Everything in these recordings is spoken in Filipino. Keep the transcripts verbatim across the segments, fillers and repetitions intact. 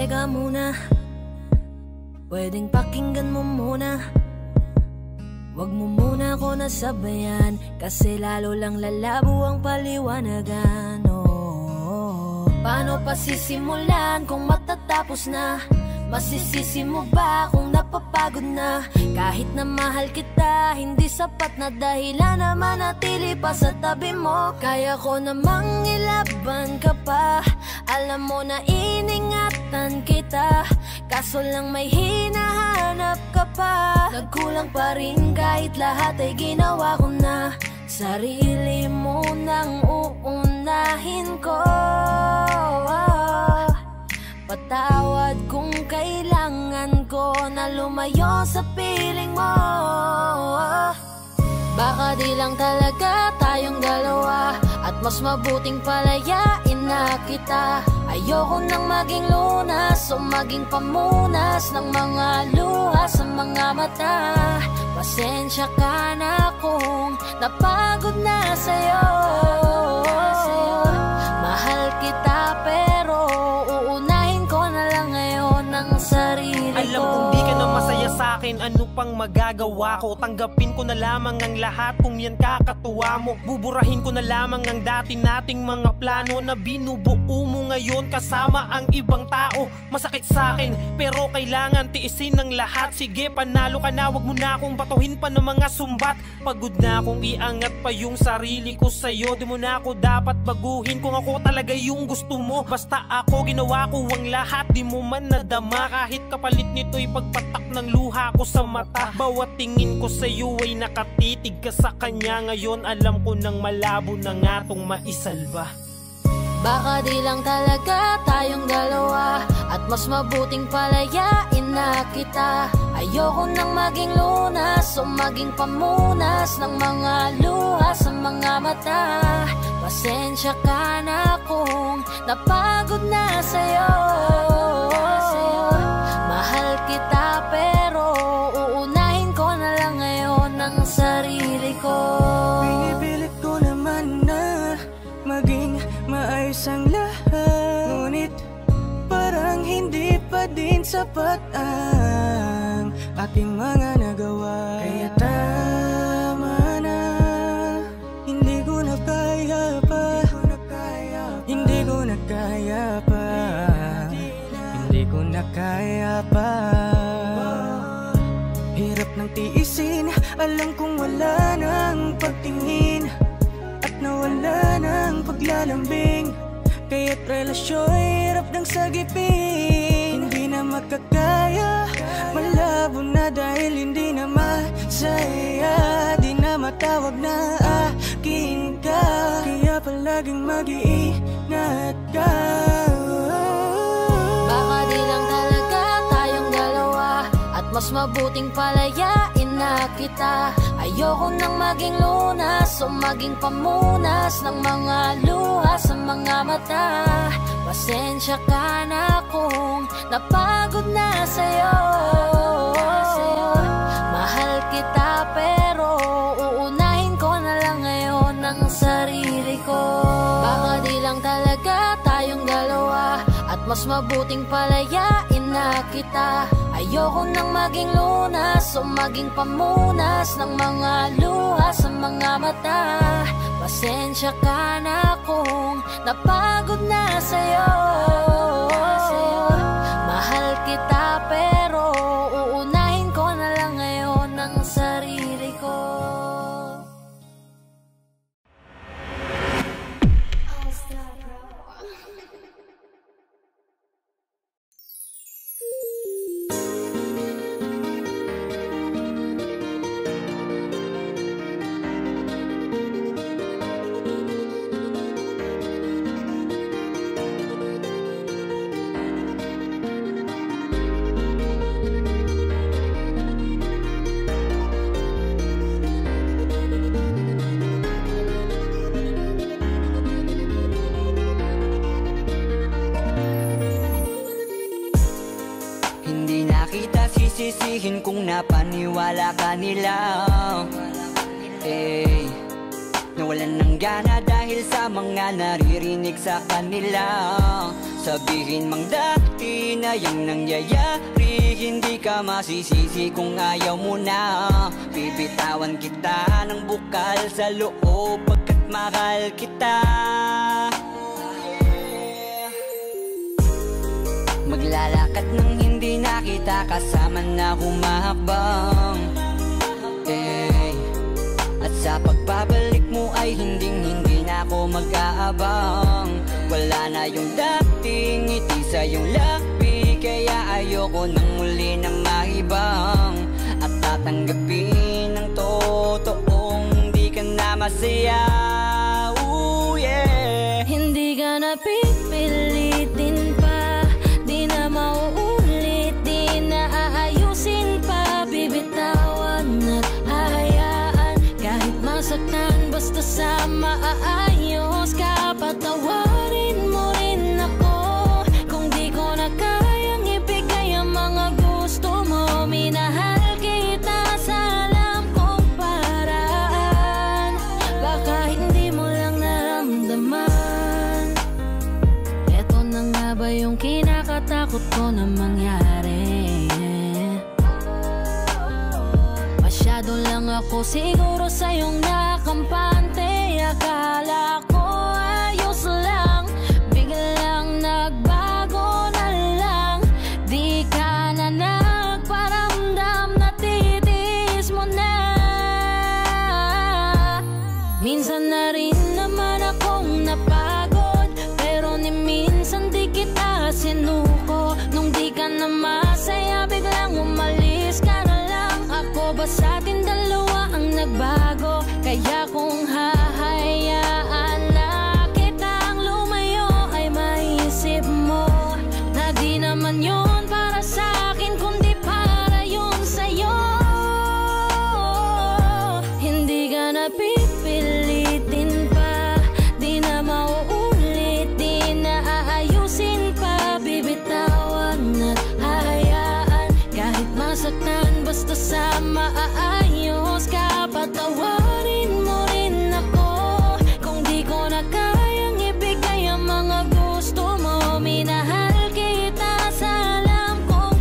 teka muna, pwedeng pakinggan mo muna. Wag mo muna ako nasabayan, kasi lalo lang lalabo ang paliwanagan. Oh, paano pa sisimulan kung matatapos na? Masisisi mo ba kung napapagod na? Kahit na mahal kita, hindi sapat na dahilan na manatili pa sa tabi mo. Kaya ko namang ilaban ka pa, alam mo na iningatan kita, kaso lang may hinahanap ka pa. Nagkulang pa rin kahit lahat ay ginawa ko na. Sarili mo nang uunahin ko. Patawad kung kailangan ko na lumayo sa piling mo. Baka di lang talaga tayong dalawa, at mas mabuting palayain na kita. Ayoko nang maging lunas o maging pamunas ng mga luha sa mga mata. Pasensya ka na kung napagod na sa'yo. Mahal kita pero uunahin ko na lang ngayon ang sarili ko. Alam kong di ka na masaya sa'kin, ano pang magagawa ko? Tanggapin ko na lamang ang lahat kung yan kakatuwa mo. Buburahin ko na lamang ang dati nating mga plano na binubuo mo ngayon kasama ang ibang tao. Masakit sa'kin pero kailangan tiisin ng lahat. Sige, panalo ka na, wag mo na akong batuhin pa ng mga sumbat. Pagod na akong iangat pa yung sarili ko sa'yo. Di mo na ako dapat baguhin kung ako talaga yung gusto mo. Basta ako ginawa ko ang lahat, di mo man nadama. Kahit kapalit nito'y pagpatak ng luha ko sa mata. Bawat tingin ko sa'yo ay nakatitig ka sa kanya. Ngayon alam ko nang malabo na nga tong maisalba. Baka di lang talaga tayong dalawa, at mas mabuting palayain na kita. Ayoko nang maging lunas o maging pamunas ng mga luha sa mga mata. Pasensya ka na kung napagod na sa'yo. Mahal kita pero uunahin ko na lang ngayon ang sarili ko. Pinipilit ko naman na maging maayos ang lahat, ngunit parang hindi pa din sapat ang ating mga nagawa. Kaya tama na, hindi ko na kaya pa, hindi ko na kaya pa, hindi ko na kaya pa. Hirap ng tiisin, alam kong wala nang pagtingin, at nawala ng paglalambing. Kaya't relasyon hirap ng sagipin. Hindi na makakaya, malabo na dahil hindi na masaya. Di na matawag na akin ka, kaya palaging mag-iingat ka. Baka di lang talaga tayong dalawa, at mas mabuting palayain na kita. Ayoko nang maging lunas o maging pamunas ng mga luha sa mga mata. Pasensya ka na kung napagod na sa'yo. Mahal kita pero uunahin ko na lang ngayon ang sarili ko. Baka di lang talaga tayong dalawa, at mas mabuting palayain na kita. Ayoko nang maging lunas o maging pamunas ng mga luha sa mga mata. Pasensya ka na kung napagod na sa'yo. Mahal kita pero uunahin ko na lang ngayon ang sarili ko. Sisisihin kung napaniwala ka nila, eh, nawalan ng gana dahil sa mga naririnig sa kanila. sabihin mang dati na yung nangyayari, hindi ka masisisi kung ayaw mo na. Bibitawan kita ng bukal sa loob pagkat mahal kita. Maglalakad nang hindi nakita kasama na humahakbang, eh. At sa pagbabalik mo ay hinding-hindi na ako mag-aabang. Wala na yung dating ngiti sa iyong labi, kaya ayoko nang muli na maibang. At tatanggapin ng totoong di ka na masaya. Ooh, yeah. Hindi ka na pipilitin pa, di na mauulit, di na aayusin pa. Bibitawan at hahayaan kahit masaktan, basta sa maayos ka. Patawarin mo rin ako kung di ko na kayang ibigay ang mga gusto mo. Minahal kita sa alam kong paraan, baka hindi mo lang naramdaman. Eto na nga ba yung kinakatakot ko na mangyari? Masyado lang ako siguro sa iyong nakampante. Akala ko ayos lang, biglang nagbago na lang. Di ka na nagparamdam, natitiis mo na. Minsan na rin naman akong napagod, pero ni minsan di kita sinuko. Nung di ka na masaya, biglang umalis ka na lang. Ako ba sa atin dalawa ang nagbago? Kaya kung hahayaan na kitang lumayo, ay maisip mo na di naman yun para sa akin, kundi para yun sa'yo. Hindi ka na pipilitin pa, di na mauulit, di na aayusin pa. Bibitawan at hahayaan kahit masaktan, basta sa maayos ka. Patawarin mo rin ako kung di ko na kayang ibigay ang mga gusto mo. Minahal kita sa alam kong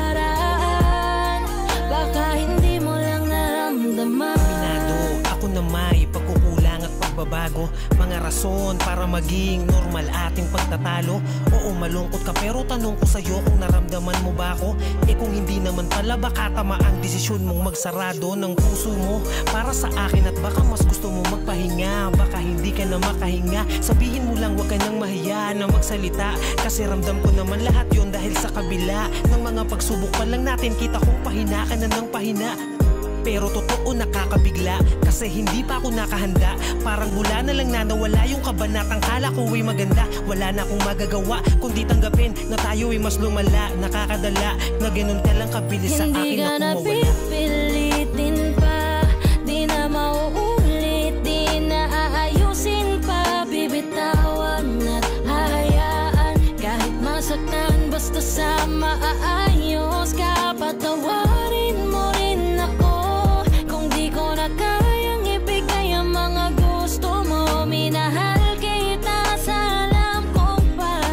paraan, baka hindi mo lang naramdaman. Minado ako na may pagkukulang at pagbabago, mga rason para maging normal ating pagtatalo. Oo, malungkot ka pero tanong ko sa'yo kung naramdaman mo ba ako? Eh kung hindi naman pala, baka tama ang desisyon mong magsarado ng puso mo para sa akin. At baka mas gusto mo magpahinga, baka hindi ka na makahinga. Sabihin mo lang, wag ka nang mahiya na magsalita, kasi ramdam ko naman lahat yon dahil sa kabila ng mga pagsubok pa lang natin, kita kong pahina ka na ng pahina. Pero totoo nakakabigla, kasi hindi pa ako nakahanda. Parang hula na lang na nawala yung kabanatang kala ko ay maganda. Wala na akong magagawa kundi tanggapin na tayo ay mas lumala. Nakakadala na ganun ka lang kabilis sa akin na kumawala. Hindi ka na pipilitin pa, di na mauulit, di na aayusin pa. Bibitawan at hahayaan kahit masaktan, basta sa maayos ka. Patawarin mo rin ako kung di ko na kayang ibigay ang mga gusto mo. Minahal kita sa alam kong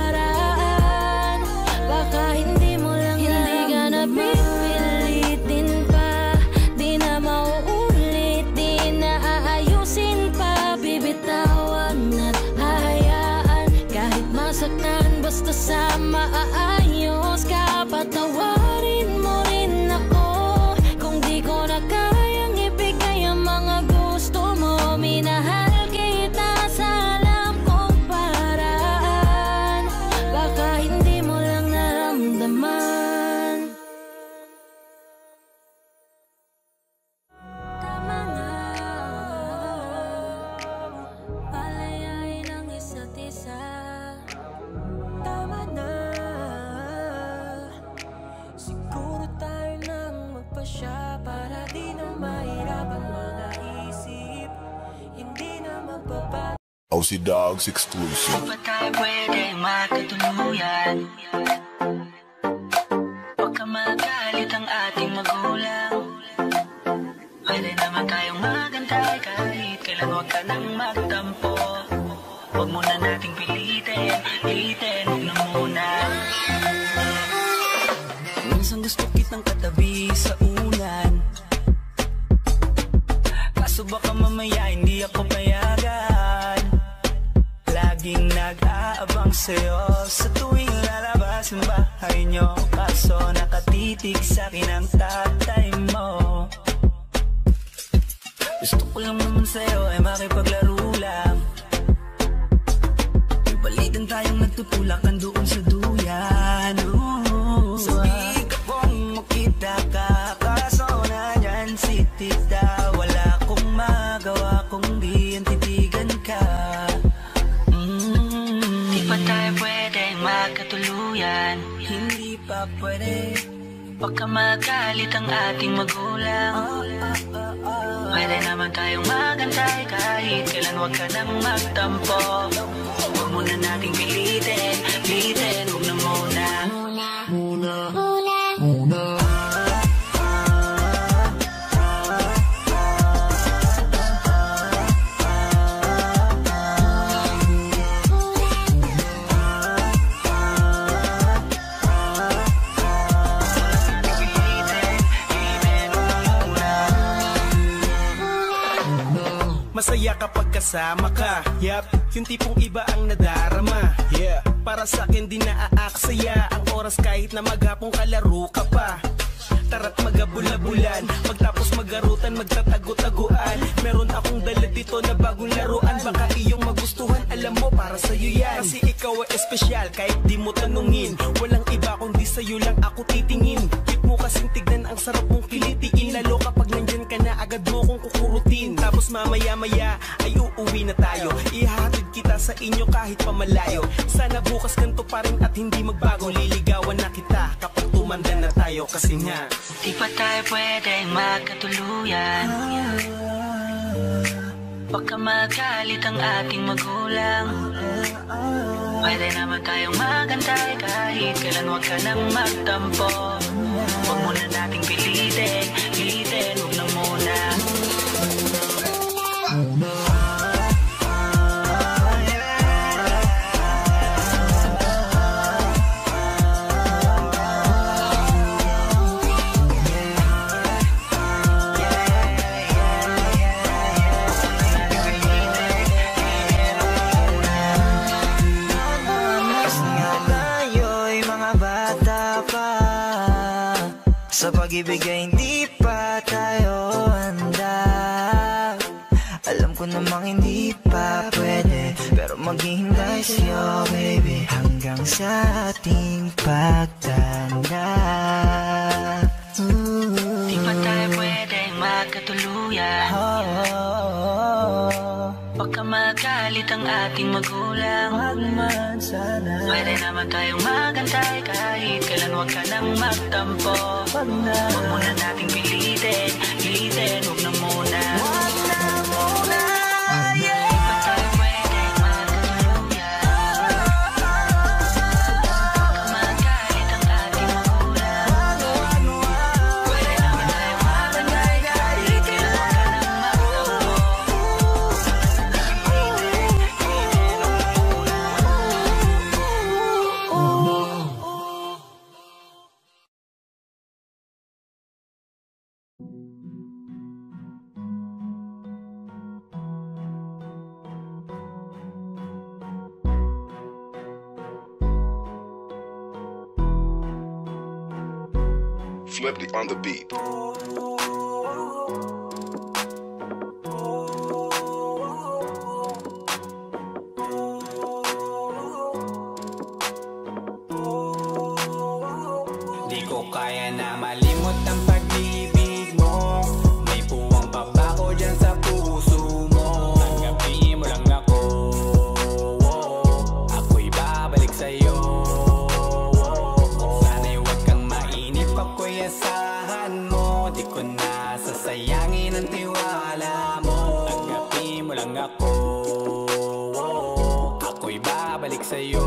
paraan, baka hindi mo lang hindi ka na pipilitin pa, di na mauulit, di na aayusin pa. Bibitawan at hahayaan kahit masaktan, basta sa maayos ka. Patawarin mo rin ako kung di ko na kayang ibigay ang mga gusto mo. Minahal kita sa alam kong paraan, baka hindi mo lang naramdaman. Tama na, palayain ang isa't isa. Tama na, siguro tayo nang magpasya para di na mahirap ang mga isip. Hindi na magbabago. O C Dogs exclusive. Di ba tayo pwede makatuluyan? Huwag ka magalit ang ating magulang. Pwede naman tayong magantay kahit kailan. Huwag ka nang magtampo, huwag mo na nating pilitin, pilitin. Huwag na muna baka mamaya hindi ako payagan. Laging nag-aabang sa'yo sa tuwing lalabas ng bahay nyo. Kaso nakatitig sa'kin ang tatay mo. Gusto ko lang naman sa'yo ay makipaglaro lang. May balitan tayong nagtutulakan doon sa duyan. Ooh, sabi ka kung makita ka, kaso na dyan si tita. Wala kong magawa kung di ang titigan ka. mm. Di pa tayo pwedeng magkatuluyan. Hindi pa pwede, baka magalit ang ating magulang. oh, oh, oh, oh. Pwede naman tayong magantay kahit kailan, wag ka nang magtampo. Huwag muna nating pilitin, pilitin, huwag na muna. Muna, muna, muna. Masaya kapag kasama ka, yup, yung tipong iba ang nadarama. Yeah, para sa akin di naaaksaya ang oras kahit na maghapong kalaro ka pa. Tara't magabula-bulan, magtapos magarutan, magtatago-taguan. Meron akong dala dito na bagong laruan, baka iyong magustuhan, alam mo para sa'yo yan. Kasi ikaw ay espesyal kahit di mo tanungin, walang iba kundi sa'yo lang ako titingin. Cute mo kasing tignan, ang sarap mong kilitiin, lalo kapag nandyan ka na agad mo kong kukurutin. Tapos mamaya-maya ay uuwi na tayo, ihahatid kita sa inyo kahit pamalayo. Sana bukas ganito pa rin at hindi magbago, liligawan na kita kapag tumanda na tayo. Kasi nga di pa tayo pwedeng magkatuluyan. Baka magalit ang ating magulang. Pwede naman tayong magantay kahit kailan, wag ka nang magtampo. Huwag muna nating pilitin, pilitin, huwag na muna. Sa pag-ibig ay hindi pa tayo handa. Alam ko namang hindi pa pwede, pero maghihintay sa'yo baby hanggang sa ating pagtanda. Ooh. Di pa tayo pwedeng magkatuluyan. oh, oh, oh. Baka magalit ang ating magulang. Wag naman sana. Pwede naman tayong magantay kahit kailan, wag ka nang magtampo. Wag na, wag muna nating pilitin, pilitin, wag na muna. Wag na muna, yeah. Di pa tayo pwedeng magkatuluyan. Baka magalit ang ating magulang. Pwede naman tayong magantay kahit kailan, wag ka nang magtampo. Flip on the beat. Di ko kaya na malimot ang pag-ibig mo. May puwang pagbago dyan sa puso mo. Tanggapin mo lang ako, ako'y babalik sa'yo. Sana'y huwag kang mainip, ako'y asahan mo. Di ko na sasayangin ang tiwala mo. Tanggapin mo lang ako, ako'y babalik sa'yo.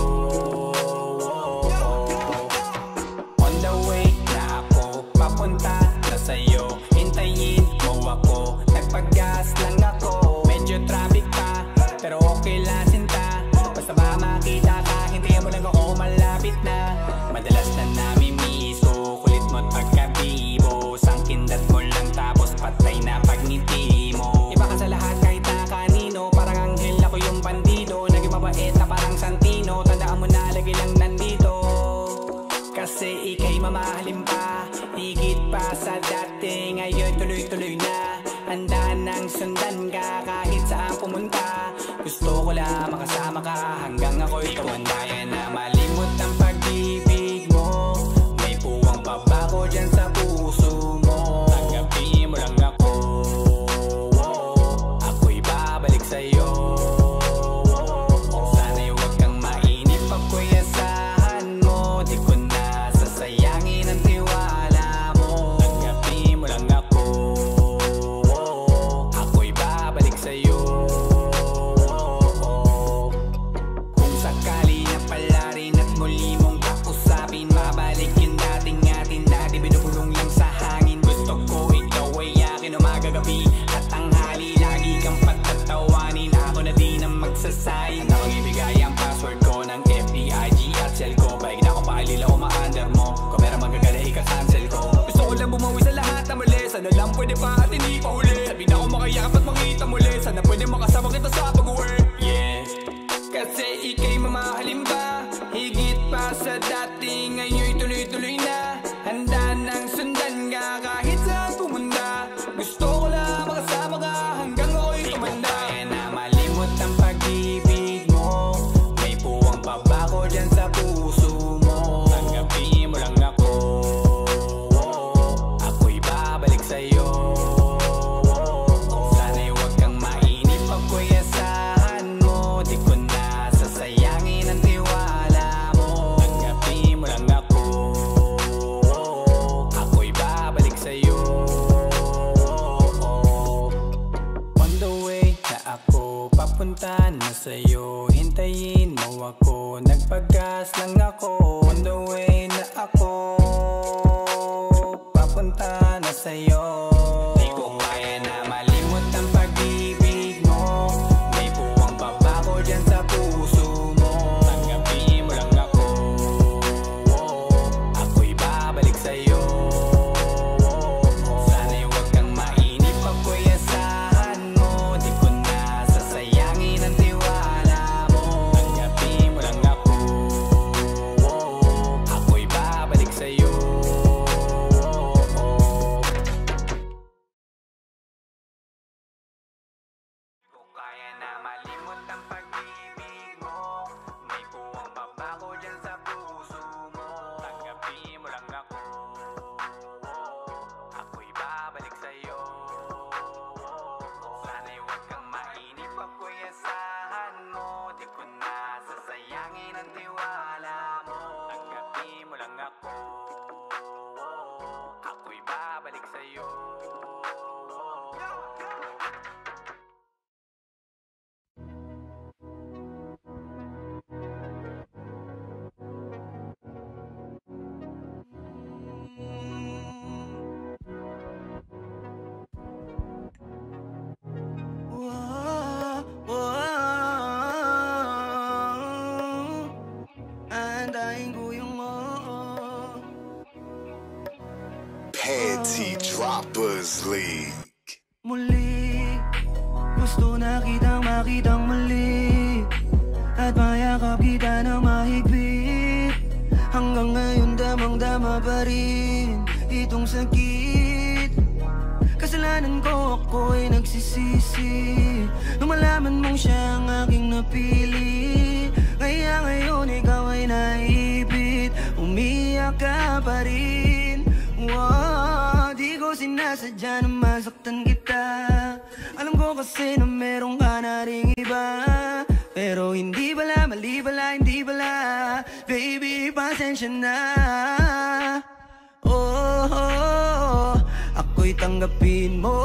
Papunta na sa'yo, hintayin mo ako. Nagpag-gas lang ako, medyo traffic pa, pero okay lang sinta. Basta ba makita ka, hintayin mo lang ako, malapit na. Madalas na namimiso, kulit mo't pagkabibo. Sang kindat mo lang tapos patay na pag ngiti mo. Iba kasi ngayon tuloy-tuloy na. Handa nang sundan ka kahit saan pumunta. Gusto ko lang makasama ka hanggang ako'y tumanda. Yan na malimot ang pag-ibig mo. May puwang pa ba ko dyan sa puso mo? Tanggapin mo lang ako, ako'y babalik sa'yo. Sana'y huwag kang mainip ako'y asahan mo. Di ko na sasayangin ang tiwala mo. Tanggapin mo lang ako, ako'y babalik sa'yo. Kung sakali na pala rin at muli mong kausapin, mabalik yung dating atin na di binubulong lang sa hangin. Gusto ko ikaw ay akin umaga gabi at tanghali. Lagi kang patatawanin, ako na din ang magsasayin. Ako ang ibigay ang password ko ng F B I G at cell ko. Paig na ako pakilila o ma-under mo. Kung meron magagala ika-cancel ko. Gusto ko lang bumawi sa lahat na mali. Sana lang pwede pa at hindi pa huli. Sabi na ako makayakap at makita muli. Sana pwede makasama kita sa pag-uwi. Yeah, kasi ika'y mamahalin ba? Higit pa sa dati, ngayon'y tuloy-tuloy na. Handa nang sundan ka kahit saan pumunta. Gusto ko lang makasama ka hanggang ako'y tumanda. Kaya na malimot ang pag-ibig mo. May puwang pa ba ko dyan sa puso mo? Tanggapin mo lang ako, ako'y babalik sa'yo. Sana'y huwag kang mainip ako'y asahan mo. Di ko na sasayangin ang tiwala mo. Tanggapin mo lang ako, ako'y babalik sa'yo. On the way na ako, papunta na sa'yo. Hintayin mo ako, nagpagas lang ako. On the way na ako, papunta na sa'yo. Di ko kaya na malimot ang pag-ibig mo. May puwang pa ba ko dyan sa puso mo? Tanggapin mo lang ako, ako'y babalik sa'yo. Sana'y huwag kang mainip ako'y asahan mo. Di ko na sasayangin ang tiwala mo. Tanggapin mo lang ako, ako'y babalik sa'yo. Kung kaya na malimot ang pag-ibig mo. May puwang pa ba ko dyan sa puso mo? Tanggapin mo lang ako, ako'y babalik sa'yo. Sana'y huwag kang mainip ako'y asahan mo. Di ko na sasayangin ang tiwala mo. Tanggapin mo lang ako, ako'y babalik sa'yo. Wow, wow. Andahin ko yung oo. Panty Droppers League. Muli, gusto na kitang makitang muli. At mayakap kita ng mahigpit. Hanggang ngayon damang-dama pa rin itong sakit. Kasalanan ko, ako'y nagsisisi. Nung malaman mong siya ang aking napili. Kaya ngayon ikaw ay naipit. Umiyak ka pa rin. Wow, di ko sinasadya na masaktan kita. Alam ko kasi na meron ka na ring iba. Pero hindi bala, mali bala, hindi bala. Baby, pasensya na. Oh, oh, oh. Ako'y tanggapin mo.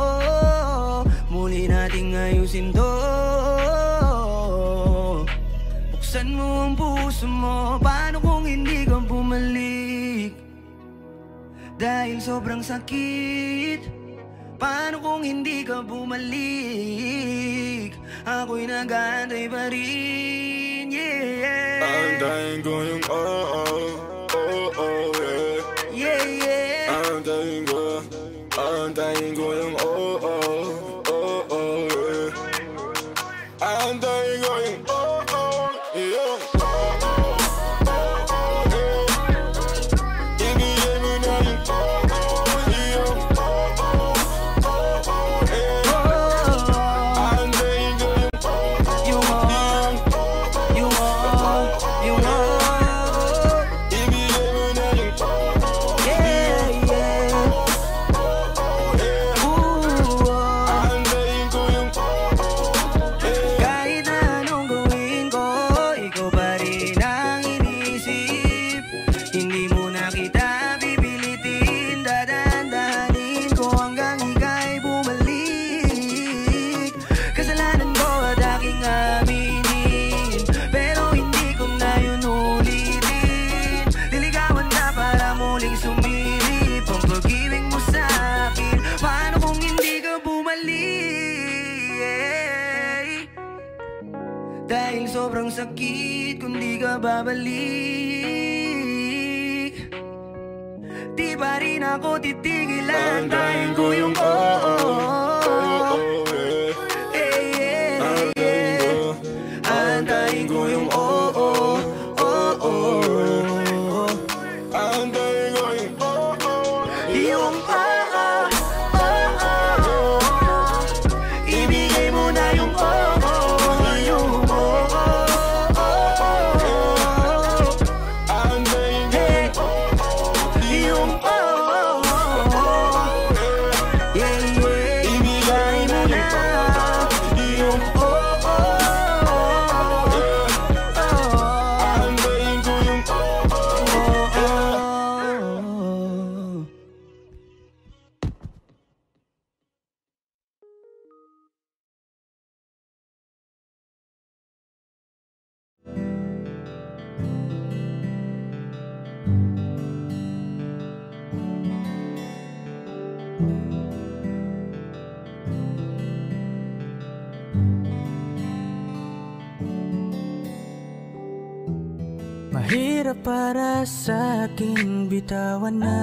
Muli nating ayusin to. Buksan mo ang puso mo. Paano kung hindi ka bumalik? Dahil sobrang sakit. Paano kung hindi ka bumalik? Ako'y nag-aantay pa rin, yeah. Antayin ko yung oh oh, oh oh, yeah. Yeah, yeah. Antayin ko, antayin ko yung oh oh, oh oh, yeah. Antayin ko yung oh oh, yung oh oh, oh oh, yeah. Ibigay mo na yung oh oh, yung oh Dahil sobrang sakit kung di ka babalik, di pa rin ako titigilan. Antayin ko yung oo, antayin ko yung oo, oo, antayin ko yung oo, yung oo, oo, ibigay mo na yung oo, yung oo, antayin ko yung oo, yeah, yeah, ibigay mo na yung oo. Mahirap para sa akin bitawan na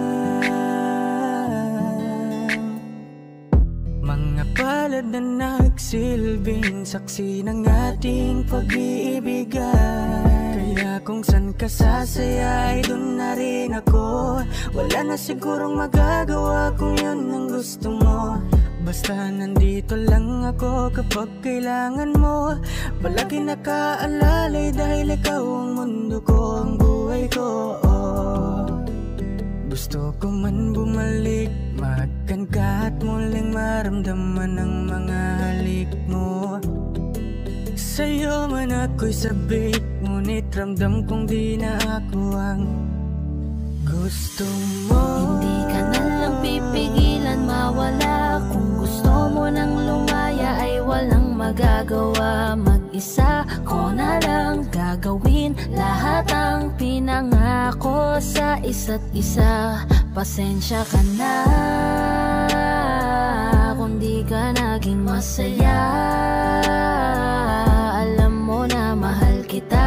mga palad na nagsilbing saksi ng ating pag-iibigan. Kaya kung san ka sasaya ay dun na rin ako. Wala na sigurong magagawa kung yun ang gusto mo. Basta nandito lang ako kapag kailangan mo. Palagi nakaalalay dahil ikaw ang mundo ko, ang buhay ko. Oh. Gusto ko man bumalik, makan ka at muling maramdaman ang mga halik mo. Sa'yo man ako'y sabik, ngunit ramdam kong di na ako ang gusto mo. Hindi ka na lang pipigilan mawala. Kung gusto mo nang lumaya ay walang magagawa. Mag-isa ko na lang gagawin lahat ang pinangako sa isa't isa. Pasensya ka na kung di ka naging masaya. Alam mo na mahal kita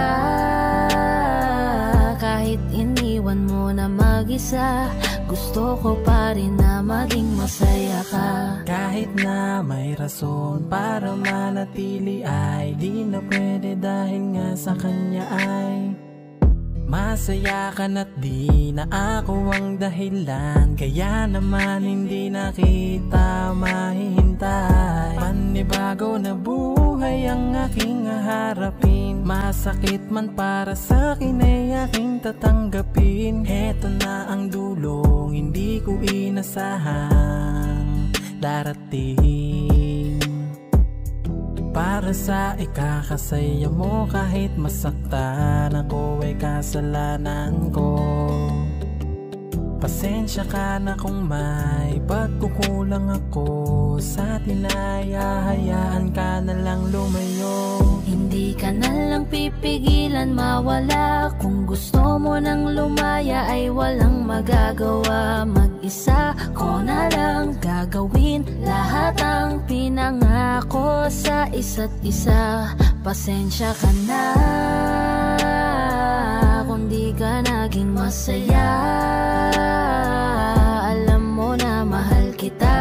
kahit iniwan mo na mag-isa. Gusto ko pa rin na maging masaya ka. Kahit na may rason para manatili ay di na pwede dahil nga sa kanya ay masaya ka na't di na ako ang dahilan. Kaya naman hindi na kita mahihintay. Panibago na buhay ang aking haharapin. Masakit man para sa'kin ay aking tatanggapin. Heto na ang dulong hindi ko inasahang darating. Para sa ikakasaya mo kahit masaktan ako ay kasalanan ko. Pasensya ka na kung may pagkukulang ako sa tinaya. Hayaan ka na lang lumayo. Hindi ka na lang pipigilan mawala. Kung gusto mo nang lumaya ay walang magagawa. Mag-isa ko na lang gagawin lahat ang pinangako sa isa't isa. Pasensya ka na kung di ka naging masaya. Alam mo na mahal kita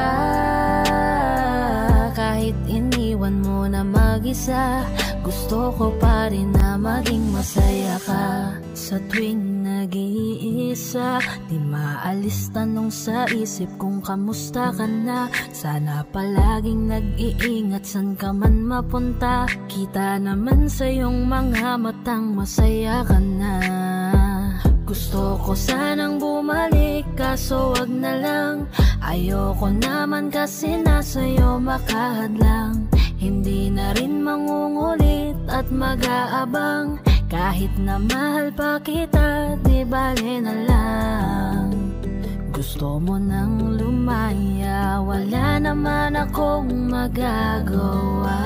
kahit iniwan mo na mag-isa. Gusto ko pa rin na maging masaya ka. Sa tuwing nag-iisa, di maalis tanong sa isip kung kamusta ka na. Sana palaging nag-iingat san ka man mapunta. Kita naman sa iyong mga matang masaya ka na. Gusto ko sanang bumalik kaso wag na lang. Ayoko naman kasi nasa'yo makahadlang. Hindi na rin mangungulit at mag-aabang. Kahit na mahal pa kita, di bale na lang. Gusto mo nang lumaya, wala naman akong magagawa.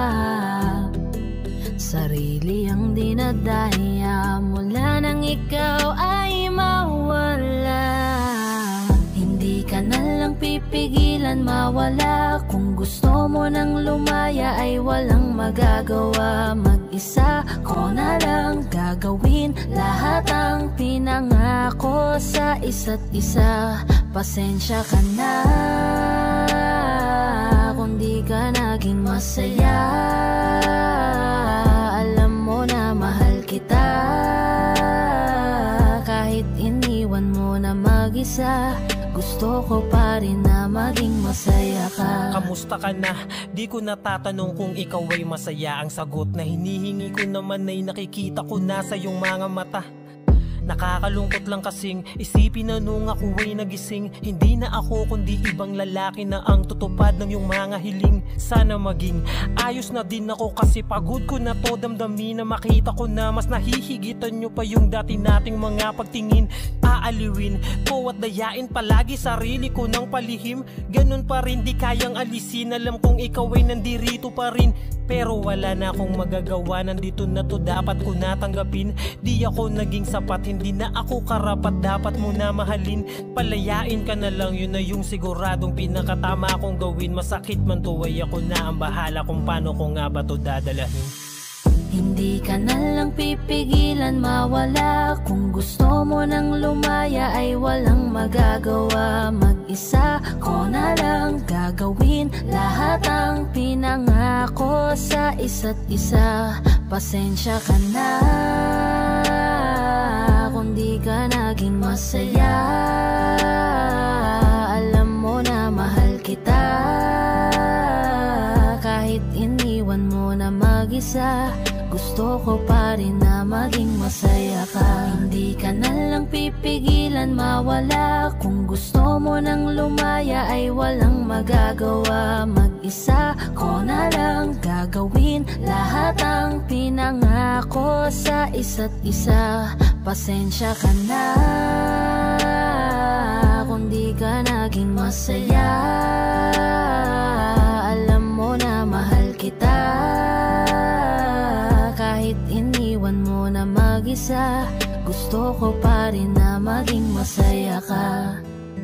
Sarili ang dinadaya mula nang ikaw ay mawala. Hindi ka na lang lang pipigilan mawala. Kung gusto mo nang lumaya ay walang magagawa. Mag-isa ko na lang gagawin lahat ang pinangako sa isa't isa. Pasensya ka na kung di ka naging masaya. Alam mo na mahal kita, kahit iniwan mo na mag-isa. Gusto ko pa rin na maging masaya ka. Kamusta ka na? Di ko natatanong kung ikaw ay masaya. Ang sagot na hinihingi ko naman ay nakikita ko na sa iyong mga mata. Nakakalungkot lang kasing isipin na nung ako ay nagising, hindi na ako kundi ibang lalaki na ang tutupad ng iyong mga hiling. Sana maging ayos na din ako kasi pagod ko na to damdamin na makita ko na mas nahihigitan nyo pa yung dati nating mga pagtingin. Aaliwin ko at dayain palagi sarili ko ng palihim. Ganun pa rin di kayang alisin, alam kong ikaw ay nandirito pa rin. Pero wala na akong magagawa, nandito na to dapat ko natanggapin. Di ako naging sapat, hindi na ako karapat, dapat mo na mahalin. Palayain ka na lang, yun na yung siguradong pinakatama kong gawin. Masakit man to ay ako na ang bahala kung paano ko nga ba to dadalahin. Hindi ka na lang pipigilan mawala. Kung gusto mo nang lumaya ay walang magagawa. Mag-isa ko na lang gagawin lahat ang pinangako sa isa't isa. Pasensya ka na kung di ka naging masaya. Alam mo na mahal kita, kahit iniwan mo na mag-isa. Gusto ko pa rin na maging masaya ka. Hindi ka na lang pipigilan mawala. Kung gusto mo nang lumaya ay walang magagawa. Mag-isa ko na lang gagawin lahat ang pinangako sa isa't isa. Pasensya ka na kung di ka naging masaya. Alam mo na mahal kita, kahit iniwan mo na mag-isa. Gusto ko pa rin na maging masaya ka.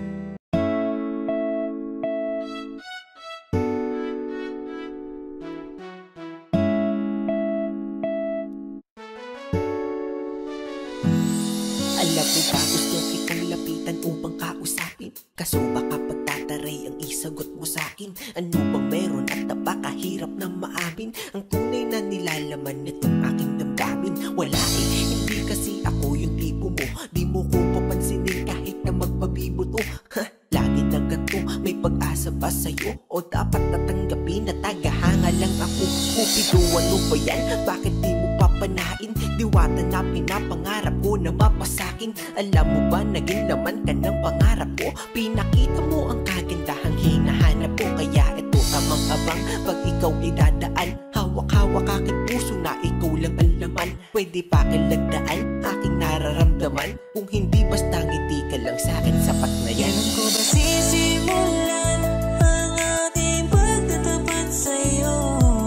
Alam mo ba gusto kitang lapitan upang kausapin? Kaso baka pagtataray ang isagot mo sa'kin. Ano bang meron at napakahirap na maamin ang tunay na nilalaman nitong aking damdamin? Wala eh, hindi kasi ako yung tipo mo. Di mo ko papansinin kahit na magpabibuto. Ha, lagi na ganito, may pag-asa ba sa'yo? O dapat natanggapin na tagahanga lang ako? Cupido, ano ba yan? Bakit di mo papanain? Diwata na pinapangarap ko na mapasakin. Alam mo ba naging laman ka ng pangarap ko? Pinakita mo ang kagandahang hinahanap ko. Kaya ito tamang abang pag ikaw ay dadaan. Hawak-hawak aking puso na ikaw lang ang laman. Pwede pa kilagdaan aking nararamdaman. Kung hindi basta ngiti ka lang sa'kin, sapat na yan. Kailan ko ba sisimulan ang ating pagtatapat sa'yo?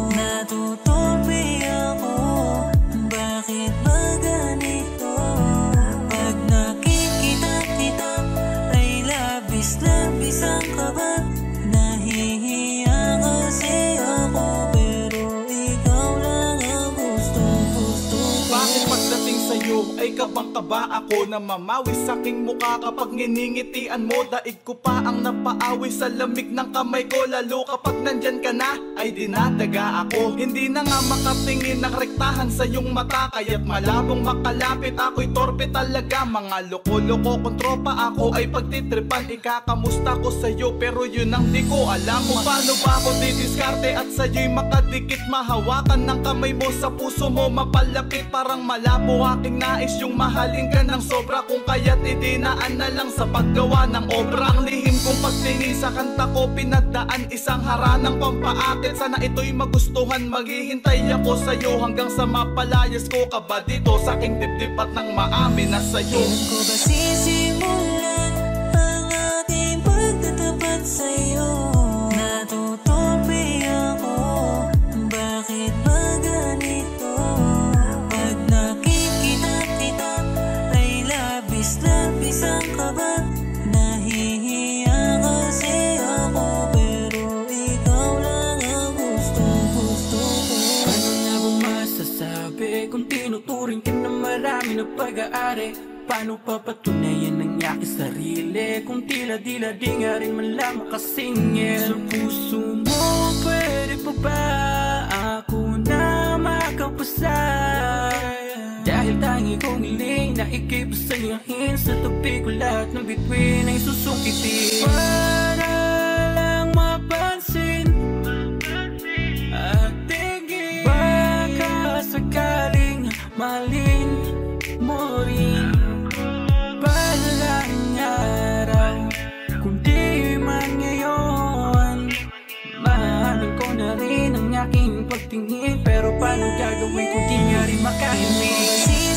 Natutupi ako, bakit ba ganito? Pag nakikita kita ay labis-labis ang kaba. Nahihiya kasi ako, pero ikaw lang ang gusto-gusto ko. Bakit pagdating sa'yo ay kabang-kaba ako na mamawi sa'king mukha kapag nginingitian mo? Daig ko pa ang napaawi sa lamig ng kamay ko. Lalo kapag nandyan ka na ay dinadaga ako. Hindi na nga makatingin ng rektahan sa iyong mata, kaya't malabong makalapit ako'y torpe talaga. Mga loko-loko kong tropa ako ay pagtitripan. Ikakamusta ko sa'yo pero yun ang di ko alam. Kung paano ba ako didiskarte at sa'yo'y makadikit. Mahawakan ng kamay mo sa puso mo, mapalapit. Parang malabo aking nais yung mahalin ka ng sobra. Kung kaya't idinaan na lang sa paggawa ng obra. Ang lihim kong pagtingin sa kanta ko pinagdaan, isang haranang pampaakit. Sana ito'y magustuhan, maghihintay ako sa'yo hanggang sa mapalayas ko ka ba dito sa aking dibdib at nang maamin na sa'yo. Kailan ko ba sisimulan ang ating pagtatapat sa'yo? Natutupi ako, bakit ba ganito? Pag nakikita kita ay labis-labis ang kaba. Nahihiya kasi namin ang pag-aari. Paano papatunayan ang aking sarili kung tila-dila di nga rin man lang makasingil? Sa puso mo, pwede pa ba ako na makapasay? Dahil tangi kong hiling na ikay pasayahin, sa tabi ko lahat ng bituin ay susukitin. Para lang mapansin at tingin, baka sakaling mahalin mo rin. Balang araw, kundi man ngayon, mahalin ko na rin ang aking pagtingin. Pero paano gagawin kung di nga rin makahimik?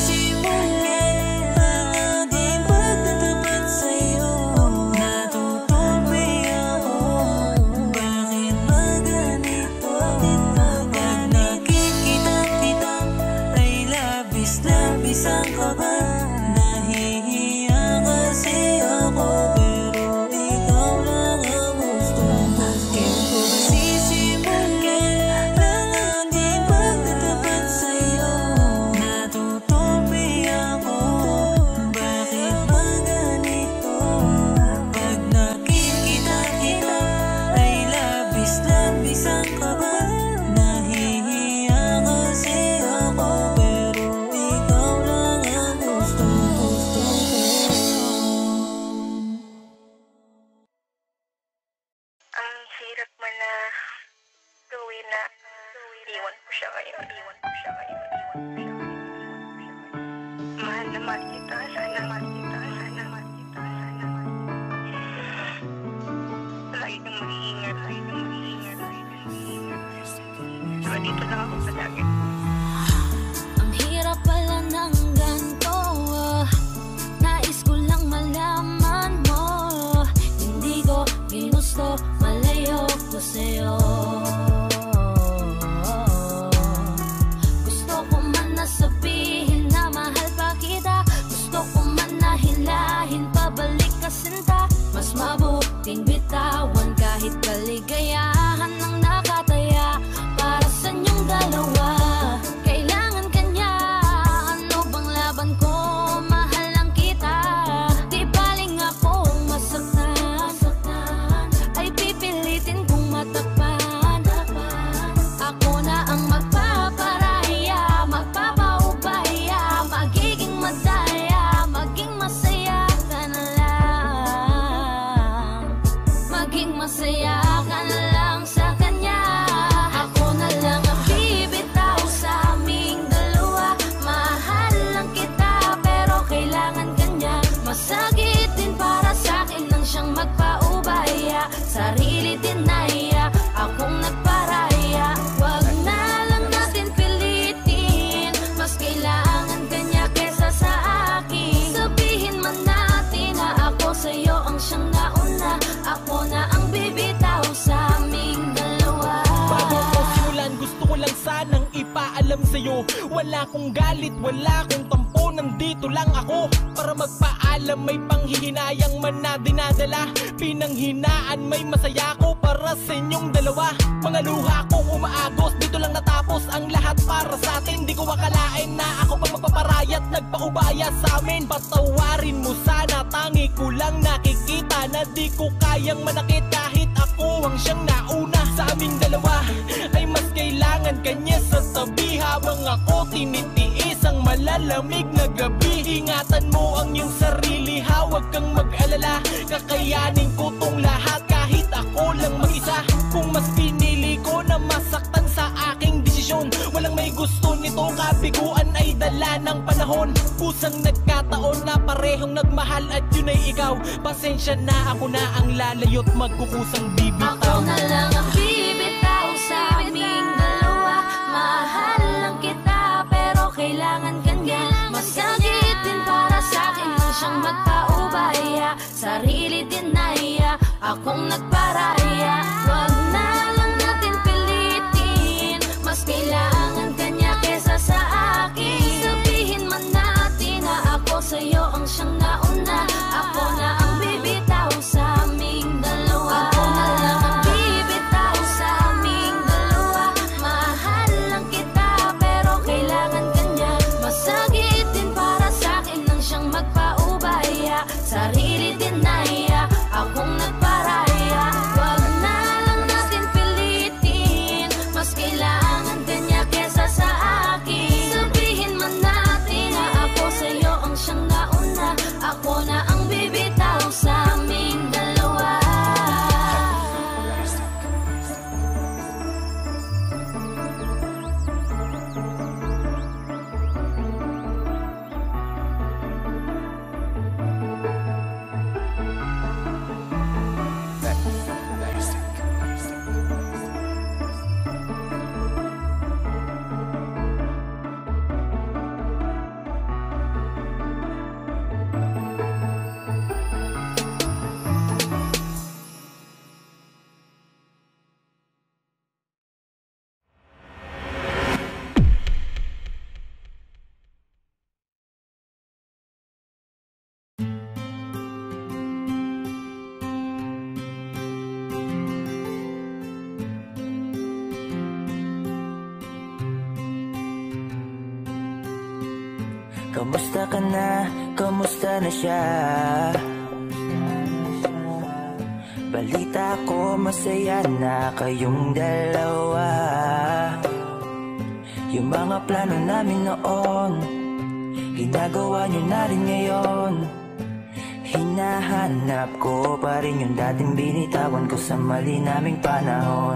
Isang kaba, nahihiya kasi ako, pero ikaw lang ang gusto mo. Bakit ko sisimulan ang aking pagtatapat sa'yo? Natutupi ako, bakit ba ganito? Pag nakikita kita ay labis-labis ang kaba, nahihiya kasi ako, pero iwan ko siya ngayon, iwan ko siya ngayon, iwan ko siya ngayon. Mahal na mahal kita, sana mahal kita, sana mahal kita, sana mahal kita. Lagi kang mag-iingat, lagi kang mag-iingat, lagi kang mag-iingat. Saka dito lang ako sa langit. Ang hirap pala ng ganito, nais ko lang malaman mo. Hindi ko ginusto, malayo ko sa'yo. Sabihin na mahal pa kita, gusto ko man na hilahin pabalik ka sinta. Mas mabuting bitawan kahit kaligayahan ang nakataya para sa inyong dalawa. Kailangan kanya, ano bang laban ko? Mahal lang kita, di baling akong masaktan, ay pipilitin kong matakpan. Ako na ang magpaparaya, magpapaubaya, magiging madaya, maging masaya ka na lang, maging masaya ka na lang sa kanya. Ako na lang ang bibitaw sa aming dalawa. Mahal lang kita pero kailangan kanya, masakit din para sa akin nang siyang magpaubaya. Sarili dinaya, akong nagparaya. Wag na lang natin pilitin, mas kailangan kanya kesa sa akin. Sabihin man natin na ako sa'yo ang siyang nauna, ako na ang bibitaw sa aming dalawa. Bago ko simulan, gusto ko lang sanang ipaalam sa'yo, wala kong galit, wala kong tampo, nandito lang ako para magpaalam. May panghihinayang man na dinadala, pinanghinaan may masaya ko para sa inyong dalawa. Mga luha kong umaagos, dito lang natapos ang lahat para sa atin. Di ko akalain na ako pang magpaparayat, nagpaubaya sa amin. Patawarin mo sana, tangi ko lang nakikita na di ko kayang manakit kahit ako ang siyang nauna. Sa aming dalawa ay mas kailangan kanya sa tabi, habang ako tinitiis ang malalamig na gabi. Ingatan mo ang iyong sarili, ha, huwag kang mag-alala, kakayanin ko tong lahat kahit ako lang mag-isa. Kung mas pinili ko na masaktan sa aking desisyon, walang may gusto nito, kabiguan ay dala ng panahon. Kusang nagkataon na parehong nagmahal at yun ay ikaw. Pasensya na, ako na ang lalayo't magkukusang bibitaw. Ako na lang ang bibitaw sa aming dalawa. Mahal lang kita pero kailangan kanya, masakit din para sa akin nang siyang magpaubaya. Sarili dinaya, akong nagparaya. Wag na lang natin pilitin, mas kailangan kanya kesa sa akin. Sabihin man natin na ako sa'yo ang siyang nauna, ako na ang bibitaw sa aming dalawa. Ako na lang ang bibitaw sa aming dalawa. Mahal lang kita pero kailangan kanya, masakit din para Kamusta ka na? Kamusta na siya? Balita ko masaya na kayong dalawa. Yung mga plano namin noon, ginagawa nyo na rin ngayon. Hinahanap ko pa rin yung dating binitawan ko sa mali naming panahon.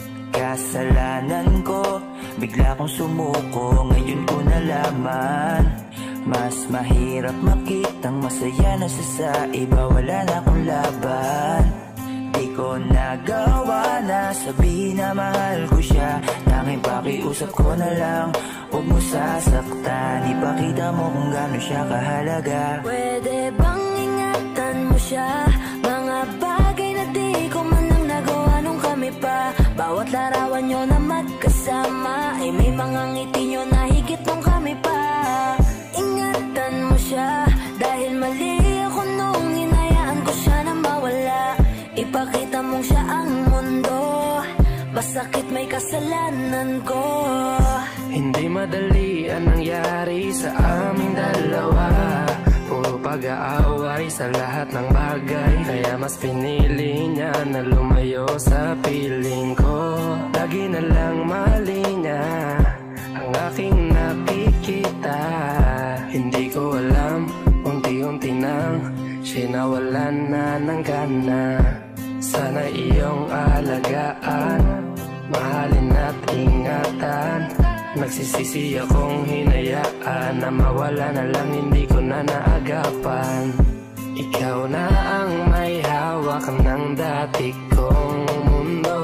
Kasalanan ko, bigla kong sumuko, ngayon ko nalaman. Mas mahirap makitang masaya na siya sa iba, wala na akong laban. Di ko nagawa na sabihin na mahal ko siya. Tanging pakiusap ko na lang, huwag mo sasaktan. Ipakita mo kung gaano siya kahalaga. Pwede bang ingatan mo siya? Mga bagay na di ko man lang nagawa nung kami pa. Bawat larawan nyo na magkasama ay may mga ngiti nyo na higit nung kami pa. Ingatan mo siya dahil mali ako nung hinayaan ko siya na mawala. Ipakita mong siya ang mundo, masakit may kasalanan ko. Hindi madali ang nangyari sa aming dalawa. Puro pag-aaway sa lahat ng bagay, kaya mas pinili niya na lumayo sa piling ko. Lagi na lang mali niya ang aking nakikita. Hindi ko alam, unti-unti nang sinawalan na ng gana. Sana iyong alagaan, mahalin at ingatan. Nagsisisi akong hinayaan na mawala na lang, hindi ko na naagapan. Ikaw na ang may hawak ng dati kong mundo.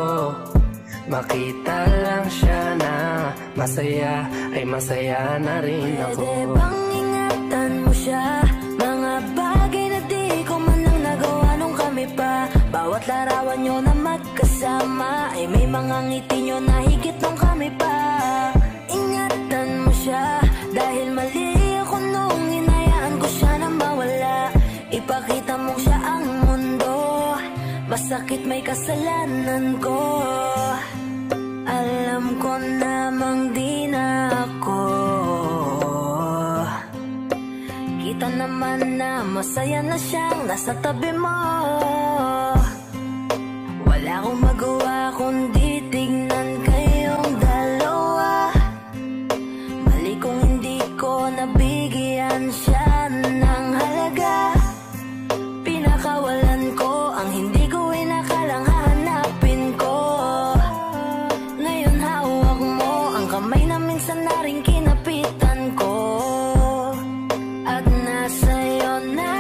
Makita lang siya na masaya, ay masaya na rin ako. Pwede bang ingatan mo siya? Mga bagay na di ko man lang nagawa nung kami pa. Bawat larawan nyo na magkasama ay may mga ngiti nyo na higit nung kami pa. Ingatan mo siya dahil mali ako nung hinayaan ko siya na mawala. Ipakita mong siya ang mundo, masakit may kasalanan ko. Alam ko namang di na ako. Kita naman na masaya na siyang nasa tabi mo. Wala akong magawa kundi tignan kayong dalawa. Mali kung hindi ko nabigyan siya ng halaga. Pinakawalan ko ang hindi ko inakalang hahanapin ko. Ngayon hawak mo ang kamay na minsan na rin kinapitan ko. At nasa'yo na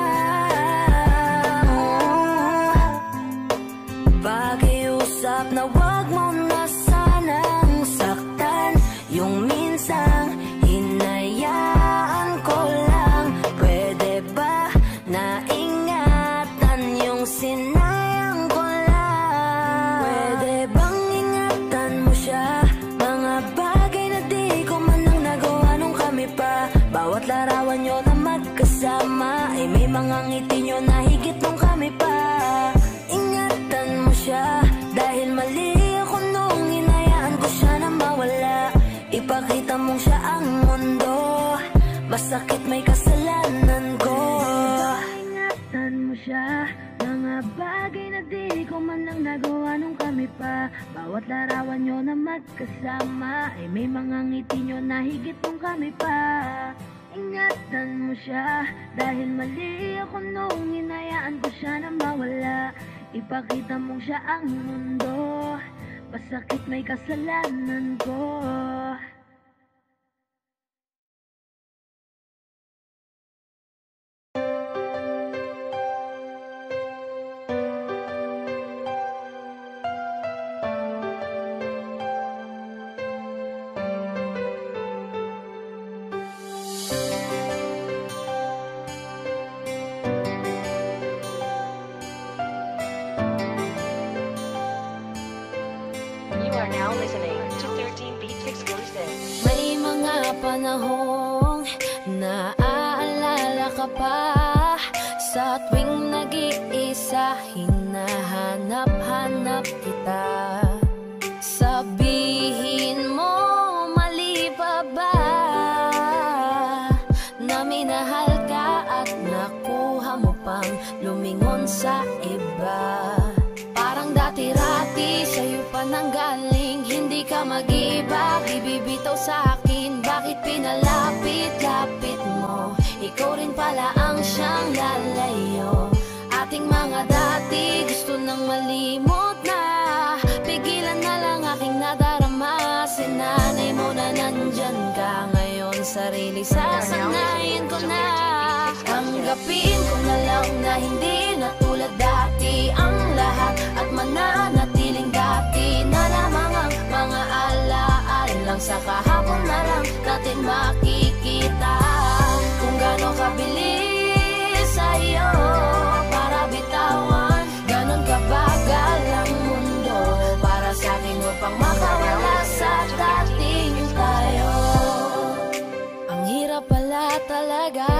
pakiusap na wag mo na sanang saktan. Yung minsang hinayaan ko lang. Pwede ba na ingatan yung sinayang ko lang? Pwede bang ingatan mo siya? Mga bagay na di ko man lang nagawa nung kami pa. Bawat larawan nyo na magkasama ay may mga ngiti nyo na higit nung kami pa. Ingatan mo siya dahil mali ako nung hinayaan ko siya na mawala. Ipakita mong siya ang mundo, masakit may kasalanan ko. Ingatan mo siya, mga bagay na di ko man lang nagawa nung kami pa. Bawat larawan nyo na magkasama ay may mga ngiti nyo na higit nung kami pa. Ingatan mo siya dahil mali ako nung hinayaan ko siya na mawala. Ipakita mong siya ang mundo, masakit may kasalanan ko. Panahong naaalala ka pa sa tuwing nag-iisa, hinahanap-hanap kita. Sabihin mo, mali pa ba dati-rati sa'yo pa nanggaling. Hindi ka mag-iba, ibibitaw sa'kin. Bakit pinalapit-lapit mo? Ikaw rin pala ang siyang lalayo. Ating mga dati gusto nang malimot na. Pigilan na lang aking nadarama. Sinanay mo na nandyan ka. Ngayon sarili sasanayin ko na. Tanggapin ko na lang na hindi na tulad dati ang lahat. At mananatiling dati na lamang ang mga alaala lang. Sa kahapon na lang natin makikita kung gaano kabilis sa'yo para bitawan. Ganon kabagal ang mundo para sa'kin upang makawala sa dating tayo. Ang hirap pala talaga,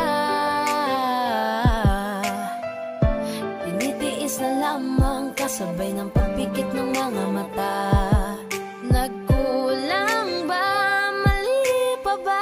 tinitiis na lamang kasabay ng pagpikit ng mga mata. Nagkulang ba? Mali pa ba?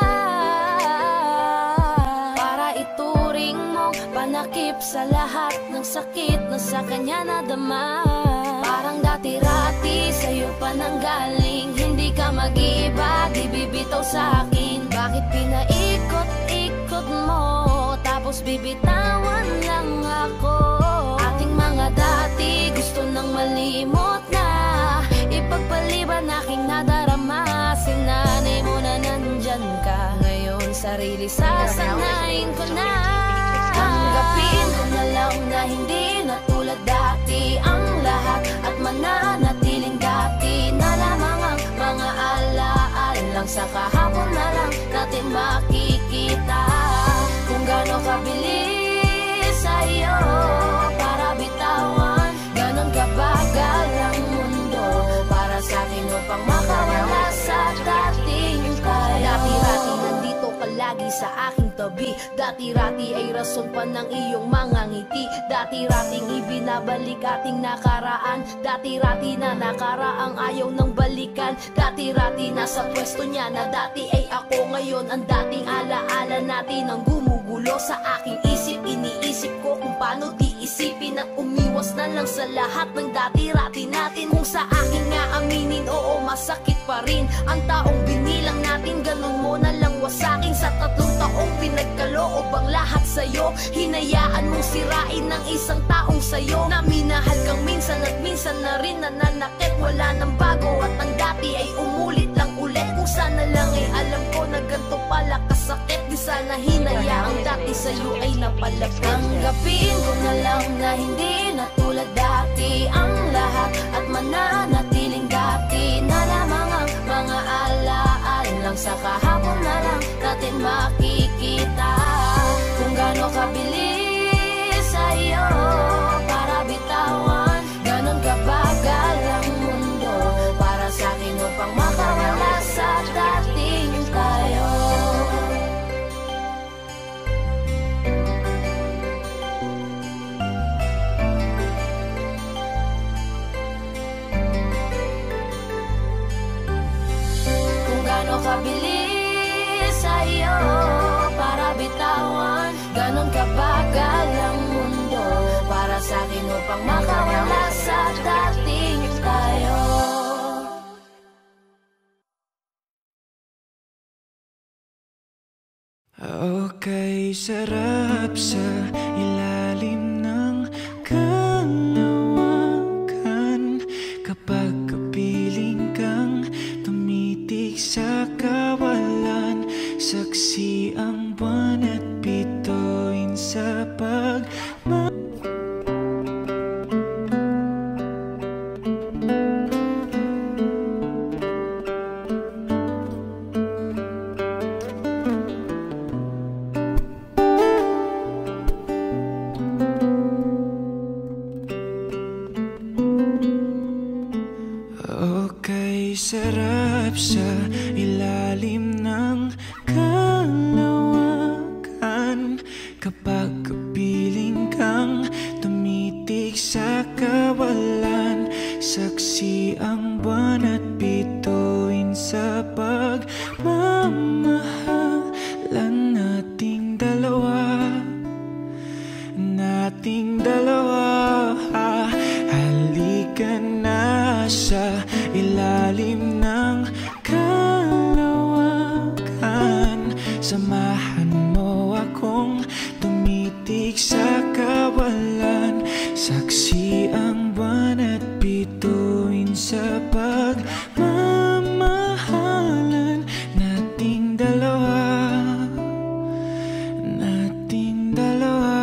Para ituring mong panakip sa lahat ng sakit na sa kanya nadama. Parang dati-rati sa'yo pa nanggaling. Hindi ka mag-iba, di bibitaw sa'kin. Bakit pinaikot-ikot mo tapos bibitawan lang ako? Ating mga dati gusto nang malimot na. Ipagpaliban aking nadarama. Sinanay mo na nandyan ka. Ngayon sarili sasanayin ko na. Tanggapin ko na lang na hindi na tulad dati ang lahat. At mananatiling dati na lamang ang mga alaala lang. Sa kahapon na lang natin makikita kung gaano kabilis sa'yo para bitawan. Ganon kabagal ang mundo para sa'kin upang makawala sa dating tayo. Dati-rati nandito ka lagi sa aking tabi. Dati-rati ay rason pa ng iyong mga ngiti. Dati-rating ibinabalik ating nakaraan. Dati-rati na nakaraang ayaw ng balikan. Dati-rati nasa pwesto niya na dati ay ako. Ngayon ang dating alaala natin ang gumugulo sa aking isip. Iniisip ko kung paano di isipin at umiwas na lang sa lahat ng dati-rati natin. Kung sa akin nga aminin, oo masakit pa rin ang taong binilang natin. Ganun mo na lang wasakin sa tatlong taong pinagkaloob ang lahat sa'yo. Hinayaan mong sirain ng isang taong sa'yo na minahal kang minsan at minsan na rin nananakit. Wala nang bago at ang dati ay umulit lang ulit. Kung sana lang ay alam ko na ganito pala kasakit. Di sana hinayaang dati sa'yo ay napalapit. Tanggapin ko na lang na hindi na tulad dati ang lahat. At mananatiling dati na lamang ang mga alaala lang. Sa kahapon na lang natin makikita kung gaano kabilis sa'yo para bitawan. Ganon kabagal ang mundo para sa'kin upang makawala sa dating tayo. Kung gaano kabilis sa'yo para bitawan. Ganon kabagal ang mundo para sa'kin upang makawala sa dating tayo. Okay, sarap sa ilalim ng kalawakan kapag kapiling kang tumitig sa kawalan. Saksi ang buwan at bituin sa pagmamahal. Sarap sa ilalim ng kalawakan kapag kapiling kang tumitig sa kawalan. Saksi ang buwan at bituin sa pagmamahalan nating dalawa. Nating dalawa, halika na. sa ilalim ng kalawakan. Samahan mo akong tumitig sa kawalan. Saksi ang buwan at bituin sa pagmamahalan nating dalawa, nating dalawa.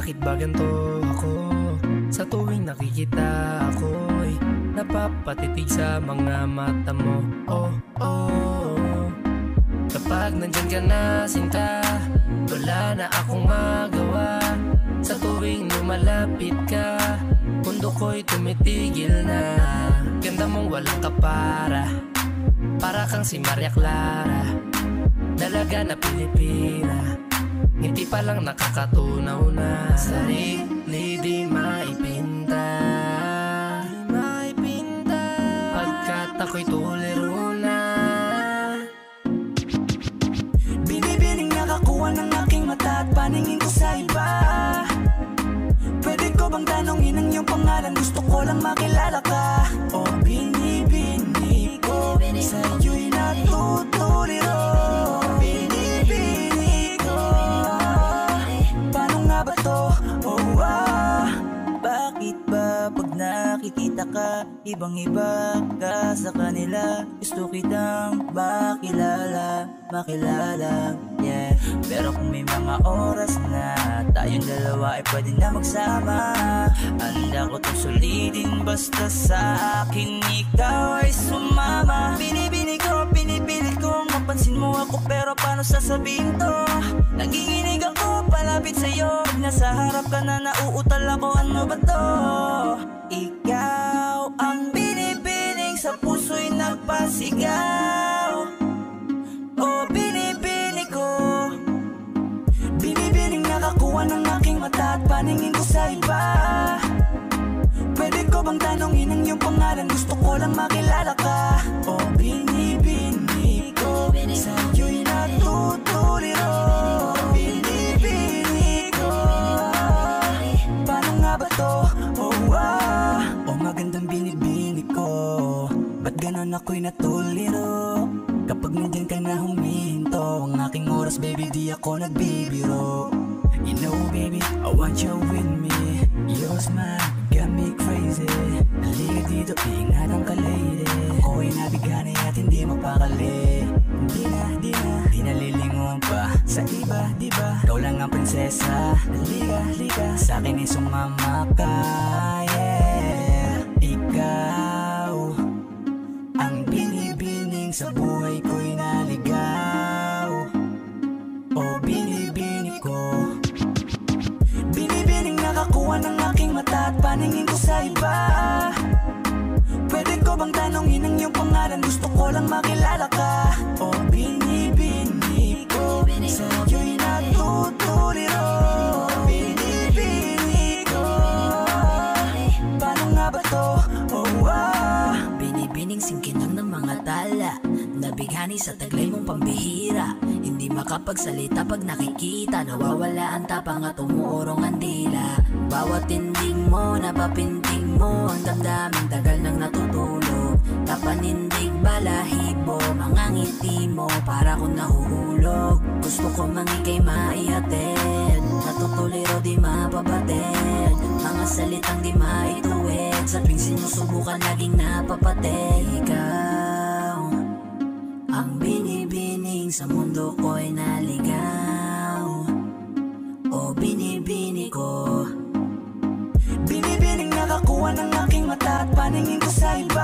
Bakit ba ganito ako? Sa tuwing nakikita ako'y napapatitig sa mga mata mo. Oh, oh. Kapag nandyan ka na sinta, wala na akong magawa. Sa tuwing lumalapit ka, mundo ko'y tumitigil na. Ganda mong walang kapara, para kang si Maria Clara, dalaga na Pilipina. Ngiti pa lang nakakatunaw na. Sarili di maipinta, maipinta. Pagkat ako'y tuliro na. Binibining nakakuha ng aking mata at paningin ko sa iba. Pwede ko bang tanongin ang iyong pangalan? Gusto ko lang makilala ka. O binibini ko, sa'yo'y natutuliro. Binibini ko, paano nga ba to? Oh ah, bakit ba pag nakikita ka, ibang iba ka sa kanila? Gusto kitang makilala, makilala, yeah. Pero kung may mga oras na tayong dalawa ay pwede na magsama, handa ko itong sulitin basta sa akin ikaw ay sumama. Binibini ko, pinipilit ko mapansin mo ako, pero paano sasabihin to? Nanginginig ako palapit sa'yo, pag nasa harap ka na nauutal ako, ano ba to? Ikaw ang binibining sa puso'y nagpasigaw. O binibini ko, binibining nakakuha ng aking mata at paningin ko sa iba. Pwede ko bang tanongin ang iyong pangalan? Gusto ko lang makilala ka. O binibini ko, sa'yo'y natutuliro. Binibini ko, paano nga ba to? Oh ah, o magandang binibini ko, ba't ganon ako'y natuliro? Kapag nandyan ka na huminto, ang aking oras baby di ako nagbibiro. You know baby, I want you with me. Your smile got me crazy. Halika dito, iingatan ka lady. Ako'y nabigani at hindi mapakali. Di na, di na, di nalilingon pa sa iba, di ba? Ikaw lang ang prinsesa. Halika, halika, sa'kin ay sumama ka, yeah. Ikaw ang binibining sa buhay ko'y naligaw. O binibini ko, binibining nakakuha ng aking mata at paningin ko sa iba. Pwede ko bang tanongin ang iyong pangalan? Gusto ko lang makilala ka. O binibini ko, sa'yo'y natutuliro. Binibini ko, paano nga ba to? Oh ah, binibining singkinang ng mga tala, nabighani sa taglay mong pambihira. Hindi makapagsalita pag nakikita, nawawala ang tapang at umuurong ang dila. Bawat tinding mo, napapinting mo, ang damdamin tagal nang natutulog. Tapanindig balahibo, mga ngiti mo, para kong nahuhulog. Gusto ko mangikay maihatid, natutuliro di mapabatid. Mga salitang di maituwid, sa tuwing sinusubukan laging napapatid. Ikaw ang binibining sa mundo ko'y naligaw. O binibini ko, binibining nakakuha ng aking mata at paningin ko sa iba.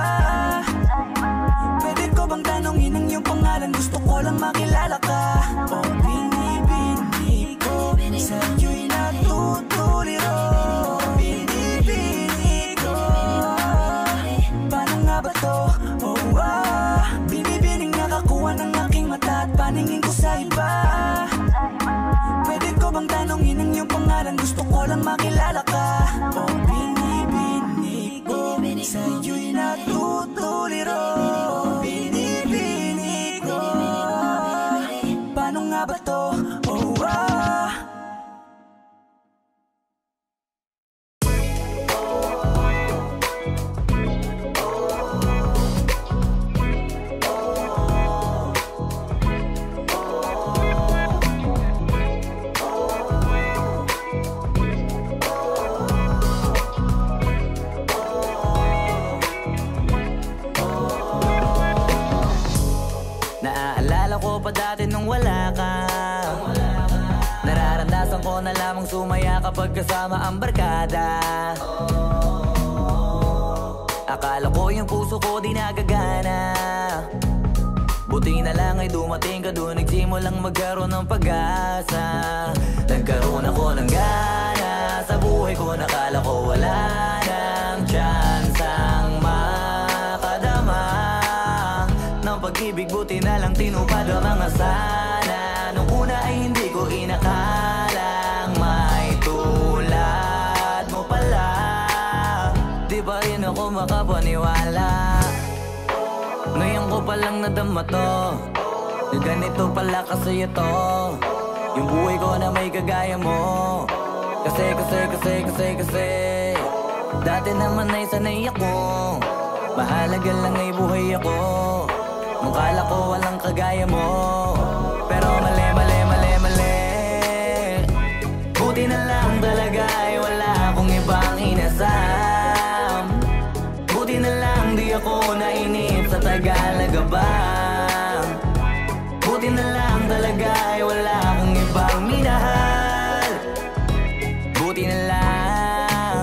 Pwede ko bang tanongin ang iyong pangalan? Gusto ko lang makilala ka. O binibini ko, sa'yo'y natutuliro. Binibini ko, paano nga ba to? Oh ah, binibining nakakuha ng aking mata at paningin ko sa iba. Pwede ko bang tanongin ang iyong pangalan? Gusto ko lang makilala ka. O binibini ko, sa'yo'y natutuliro. Binibini ko, paano nga ba to? Oh ah, pa dati nung wala ka. Nararamdasan ko na lamang sumaya ka kapag kasama ang barkada. Akala ko yung puso ko di nagagana. Buti na lang ay dumating ka doon, nagsimulang magkaroon ng pag-asa. Nagkaroon ako ng gana sa buhay ko, nakala ko wala nang tsansang makadama ng pag-ibig. Buti na lang tinupad ang mga sana. Nung una ay hindi ko inakalang may tulad mo pala. Di pa rin ako makapaniwala. Ngayon ko palang nadama to, na ganito pala kasi ito yung buhay ko na may kagaya mo. Kasi, kasi, kasi, kasi, kasi dati naman ay sanay ako, mahalaga lang ay buhay ako. Nung kala ko walang kagaya mo, pero mali, mali, mali, mali. Buti na lang talaga ay wala akong ibang inasam. Buti na lang di ako nainip sa Tagalaga ba. Buti na lang talaga ay wala akong ibang minahal. Buti na lang,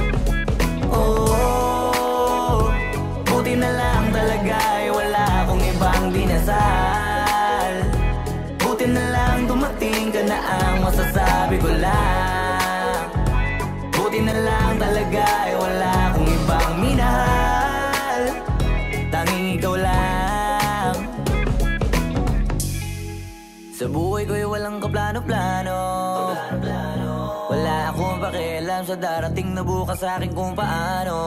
oh, buti na lang talaga ay wala akong ibang dinasal. Buti na lang dumating ka na ang masasabi ko lang. Buti na lang talaga ay wala akong ibang minahal. Tanging ikaw lang. Sa buhay ko'y walang kaplano-plano. Wala akong pakialam sa darating na bukas sa akin kung paano.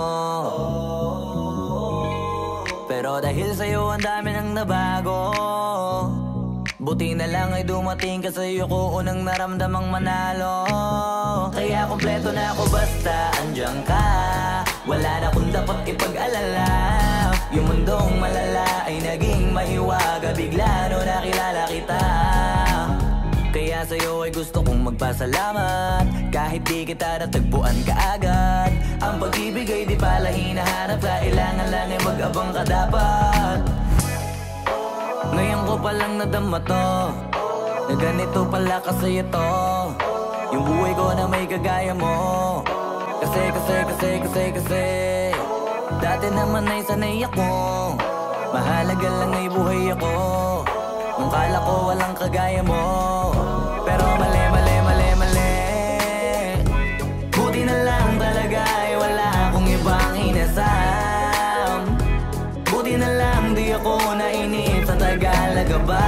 Pero dahil sa'yo ang dami nang nabago. Buti na lang ay dumating ka sa'yo ko unang naramdamang manalo. Kaya kompleto na ako basta andyan ka. Wala na akong dapat ipag-alala. Yung mundong malala ay naging mahiwaga bigla no nakilala kita. Kaya sa'yo ay gusto kong magpasalamat. Kahit di kita natagpuan kaagad. Ang pag-ibig ay di pala hinahanap. Kailangan lang ay mag-abang ka dapat. Ngayon ko palang nadama to, na ganito pala kasi ito yung buhay ko na may kagaya mo. Kasi, kasi, kasi, kasi, kasi dati naman ay sanay ako, mahalaga lang ay buhay ako. Nung kala ko walang kagaya mo, pero mali, mali, mali, mali. Buti na lang talaga ay wala akong ibang inasam. Buti na lang di ako nainip sa Tagalaga ba.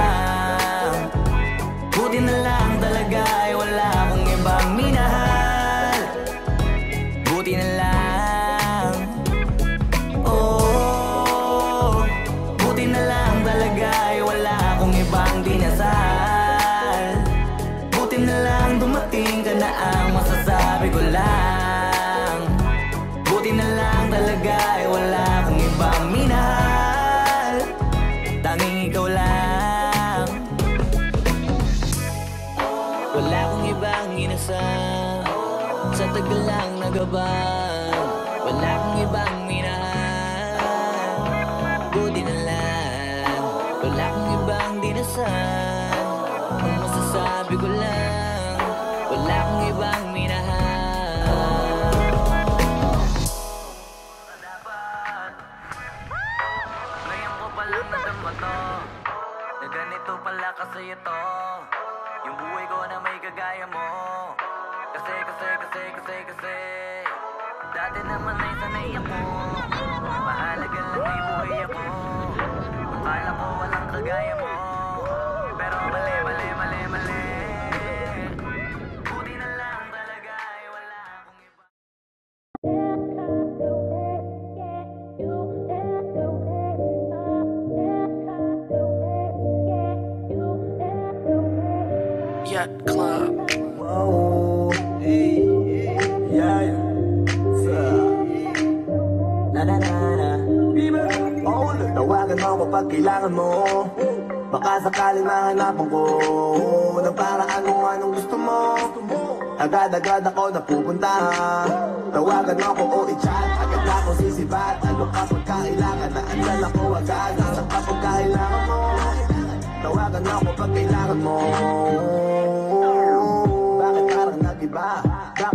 Buti na lang talaga ay wala akong ibang minahal. Buti na lang, oh, buti na lang talaga ay wala akong ibang dinasal. Buti na lang dumating ka na ang masasabi ko lang. Buti na lang talaga ay wala akong ibang minahal. Tanging ikaw lang. Wala akong ibang inasal sa tagal lang nagabang. Wala akong ibang minahal. Buti na lang. Wala akong ibang dinasal. Ang masasabi ko lang, wala akong ibang minahal. Ngayon ko palang nadama to, na ganito pala kasi ito yung buhay ko na may kagaya mo. Kasi, kasi, kasi, kasi, kasi dati naman ay sanay ako, mahalaga lang ay buhay ako. Nung kala ko walang kagaya mo, pero mali, mali, mali, mali. Buti na lang talaga ay wala akong iba. Yacht Club. Whoa, hey, yeah, yeah. Na na na na. Oh, tawagan mo ko pag kailangan mo. Baka sakaling mahanapan ko ng paraan kung anong gusto mo. Agad-agad ako napupunta. Tawagan mo ko o i-chat. Agad na ako sisibat. Ano kapag kailangan na andyan ako agad. Sa kapag kailangan mo. Tawagan mo ko pag kailangan mo. Bakit parang nag-iba?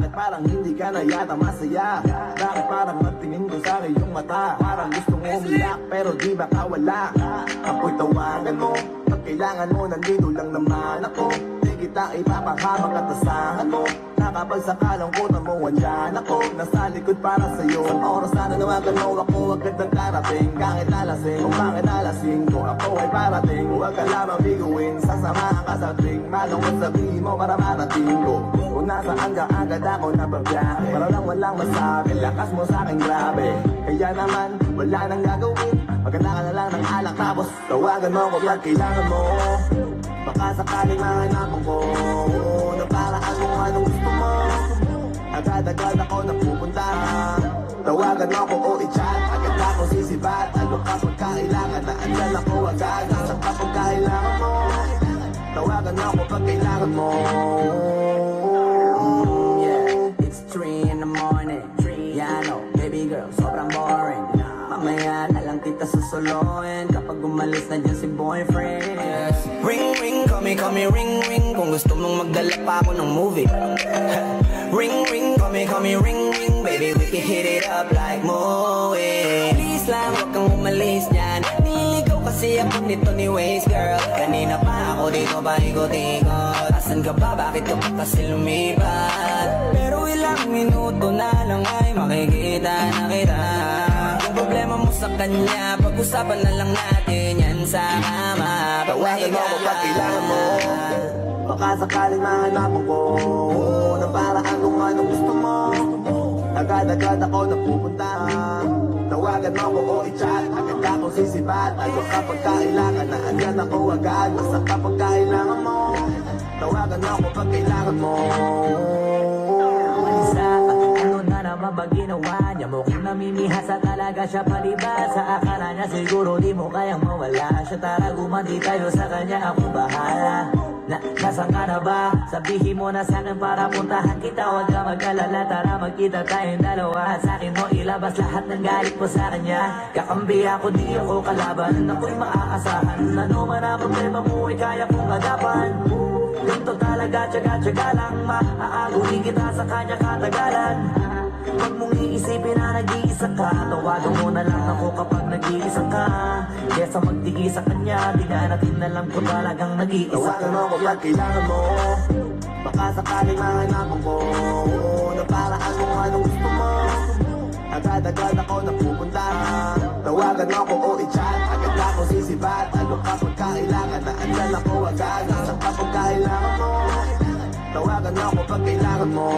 at masaya. Bakit parang magtingin ko sa iyong mata? Parang gustong umiyak pero di baka wala. Ako'y tawagan mo, pag kailangan mo nandito lang naman ako. Di kita ipapahabang at asahan mo. Nakapagsakalang kutan mo, andyan ako. Nasa likod para sa'yo. Sa oras na nanawagan mo, ako agad ang darating. Kahit alasing, kung bakit alasing ko, ako ay parating. Huwag ka lamang biguin, sasamahan ka sa tuwing malungkot sabihin mo para marating ko. Kung nasaan ka agad ako nababiyahe, para lang walang masabi, lakas mo sa'kin grabe. Kaya naman, wala nang gagawin, maganda ka na lang ng alak. Tapos tawagan mo ko pag kailangan mo. Baka sakaling mahanapan ko na paraan kung anong gusto mo. Agad-agad ako napupunta. Tawagan mo ko o i-chat, agad ako sisibat. Ano kapag kailangan na andyan ako agad. Sa kapag kailangan mo, tawagan mo ko pag kailangan mo. Yeah, it's three in the morning. Yeah, no, baby girl, sobrang boring. Mamaya na lang kita susuluin kapag umalis na dyan si boyfriend. Yes. Ring, ring, call me, call me, ring, ring. Kung gusto mong magdala pa ako ng movie. Ring, ring, call me, call me, ring, ring. Baby, we can hit it up like movie. Please lang, huwag kang umalis dyan. Niligaw kasi ako nito ni Waze, girl. Kanina pa ako dito pa ikot-ikot. Asan ka ba? Bakit ka pa kasi lumipat? Pero ilang minuto na lang ay makikita na kita. Problema mo sa kanya, pag-usapan na lang natin yan sa kama. Tawagan mo ko pag kailangan mo. Baka sakaling mahanapan ko ng paraan kung anong gusto mo. Agad-agad ako napupunta. Tawagan mo ko o i-chat, agad ako sisibat. Ano kapag kailangan na andyan ako agad. Basta kapag kailangan mo, tawagan mo ko pag kailangan mo. Ano na naman ba ginawa niya? Mukhang namimihasa talaga siya palibas. Sa akala niya siguro di mo kayang mawala siya. Tara gumandi tayo sa kanya, ako bahala. Na, nasan ka na ba? Sabihin mo na sa'kin para puntahan kita. Huwag ka mag-alala, tara magkita tayong dalawa. Sa'kin mo ilabas lahat ng galit mo sa kanya. Kakambi ako, di ako kalaban. Ako'y maaasahan. Ano man ang problema mo ay kaya kong agapan. Ganto talaga, tsaga-tsaga lang. Maaaguhin kita sa kanya katagalan. Huwag mong iisipin na nag-iisa ka. Tawagan mo na lang ako kapag nag-iisa ka. Kesa magtigi sa kanya, di na natin alam ko talagang nag-iisa ka. Tawagan mo ko pag kailangan mo. Baka sakaling mahanapan ko na paraan kung anong gusto mo. Agad-agad ako napupunta. Tawagan mo ko o i-chat, agad ako sisibat. Ano kapag kailangan na andyan ako agad. Sa kapag kailangan mo, tawagan mo ko pag kailangan mo.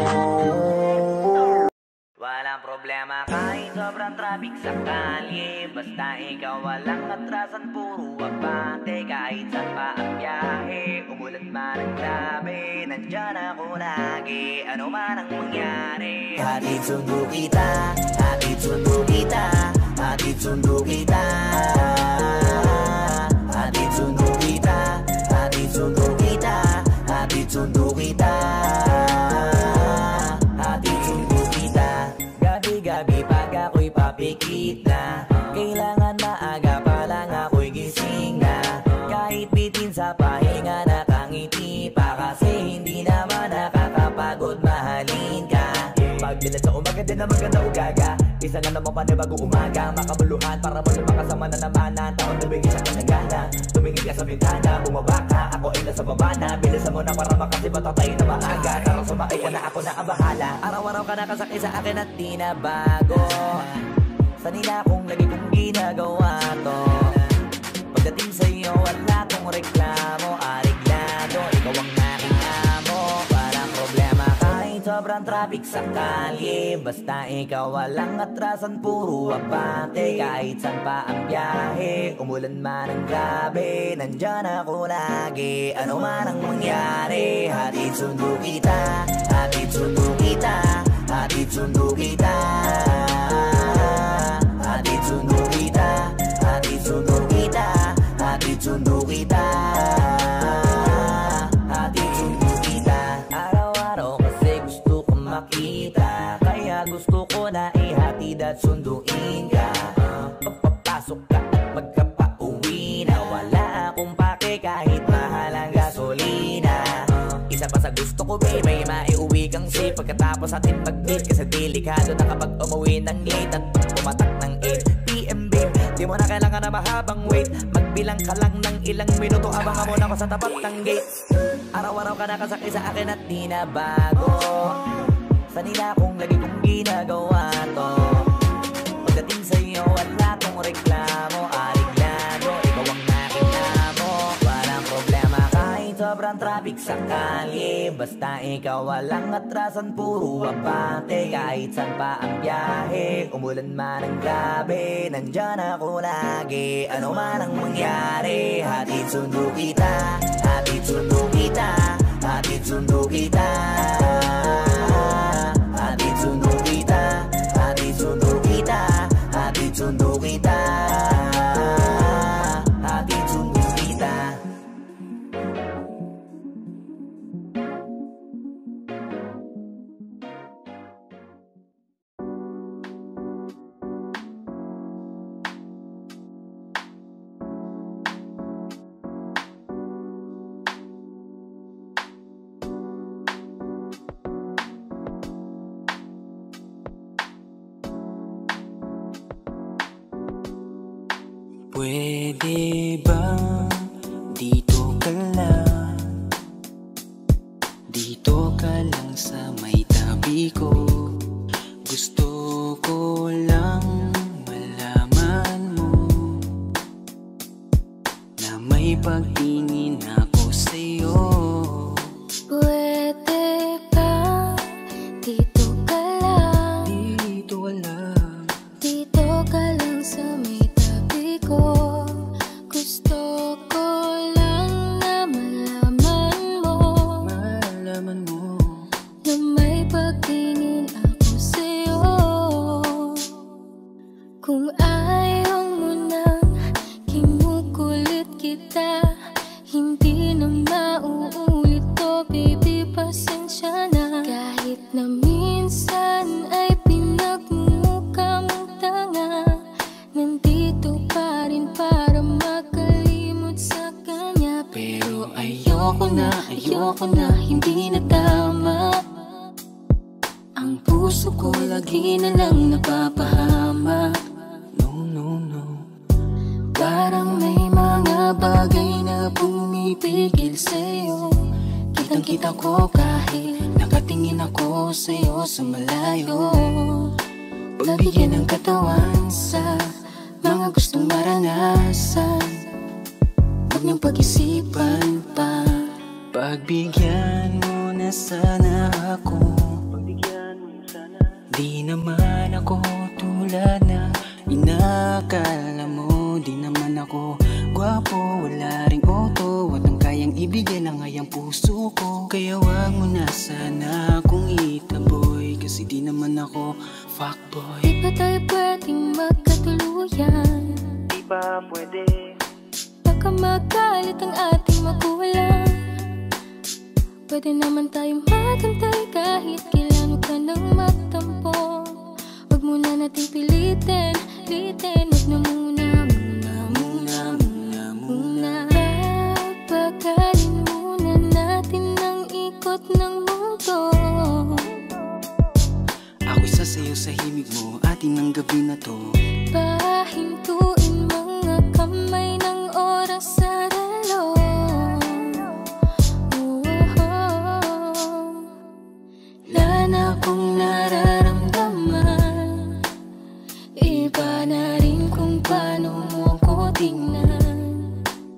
Walang problema kahit sobrang traffic sa kalye. Basta ikaw walang atrasan, puro abante. Kahit saan pa ang biyahe, umulan man ang grabe, nandyan ako lagi, ano man ang mangyari. Hatid sundo kita, hatid sundo kita, hatid sundo kita. Hatid sundo kita, hatid sundo kita, hatid sundo kita. Hatid sundo kita. Gabi-gabi pag ako'y papikit na, kailangan maaga pa lang ako'y gising na. Kahit bitin sa pahinga nakangiti pa, kasi hindi naman nakakapagod mahalin ka. Pagbilan sa umaga din na maganda ugaga, isa na naman panibago umaga. Makabuluhan para mo makasama na naman ang taon, nabigay sa kanagana. Tumingin ka sa bintana, bumaba ka, ako ay nasa baba na. Bilisan mo na para makasi matatay na maaga. Tara sumakay ka na, ako na ang bahala. Araw-araw ka nakasakay sa akin at di na bago. Sanina kong lagi kong ginagawa to. Pagdating sa'yo wala kong reklamo, ariglado, ikaw ang nakikamo. Walang problema kahit sobrang traffic sa kalye. Basta ikaw walang atrasan, puro abante. Kahit saan pa ang biyahe, umulan man ang grabe, nandyan ako lagi, ano man ang mangyari. Hatid sundo kita, hatid sundo kita, hatid sundo kita. Hatid sundo kita, hatid sundo kita, hatid sundo kita. Hatid sundo kita. Araw-araw kasi gusto ko makita, kaya gusto ko na ihatid at sunduin ka. Pagpapasok ka at magkapauwi na, wala akong pake kahit mahal ang gasolina. Isa pa sa gusto ko baby, maiuwi kang safe pagkatapos atin mag-date. Kasi delikado na kapag umuwi ng late at pumatak ng eight p m babe. Di mo na kailangan na mahabang wait, magbilang ka lang ng ilang minuto habang mo na ko sa tapat ng gate. Araw-araw ka nakasakay sa akin at di na bago, sanila kong lagi kong ginagawa to. Pagdating sa'yo wala kong reklamo, aliglado, ikaw ang aking amo. Walang problema kahit sobrang traffic sa kalye, basta ikaw walang atrasan, puro abante. Kahit saan pa ang biyahe, umulan man ang gabi, nandyan ako lagi. Ano man ang mangyari, hatid sundo kita, hatid sundo kita, hatid sundo kita, hatid sundo kita, hatid sundo kita, hatid sundo kita, hatid sundo kita. Pwede ba dito ka lang, dito ka lang sa may tabi ko. Gusto ko lang malaman mo na may pagtingin ako sa'yo. Pwede ba dito ka lang, dito ka lang, dito ka lang sa may tabi ko. Gusto ko lang na malaman mo, malaman mo na may pagtingin ako sa'yo. Kung ayaw mo nang kinukulit kita, hindi na mauulit to baby, pasensya na. Kahit na minsan ay pinagmumukha mong tanga, nandito pa rin para makalimot sa kanya. Pero ayoko na, ayoko na, hindi na tama. Ang puso ko lagi na lang napapahama. No, no, no. Parang may mga bagay na pumipigil sa'yo. Kitang-kita ko kahit nakatingin ako sa'yo sa malayo. Pagbigyan ng katawan sa mga gustong maranasan, huwag niyong pag-isipan pa. Pagbigyan mo na sana ako, di naman ako tulad na inakala mo. Di naman ako gwapo, wala ring auto, at ang kayang ibigay lang ay ang puso ko. Kaya wag mo na sana akong itaboy, kasi di naman ako fuckboy. Di ba tayo pwedeng magkatuluyan? Di ba pwede? Baka magalit ang ating magulang. Pwede naman tayong magantay kahit kailan ka nang magtampo. Huwag muna natin pilitin, litin. Huwag na muna, muna, muna, muna, muna. Papagalin muna natin ang ikot ng mundo. Ako'y sasayaw sa himig mo, atin ang gabi na to. Pahintuin mga kamay ng oras sa relo. Wala na akong nararamdaman, iba na rin kung paano mo ako tingnan.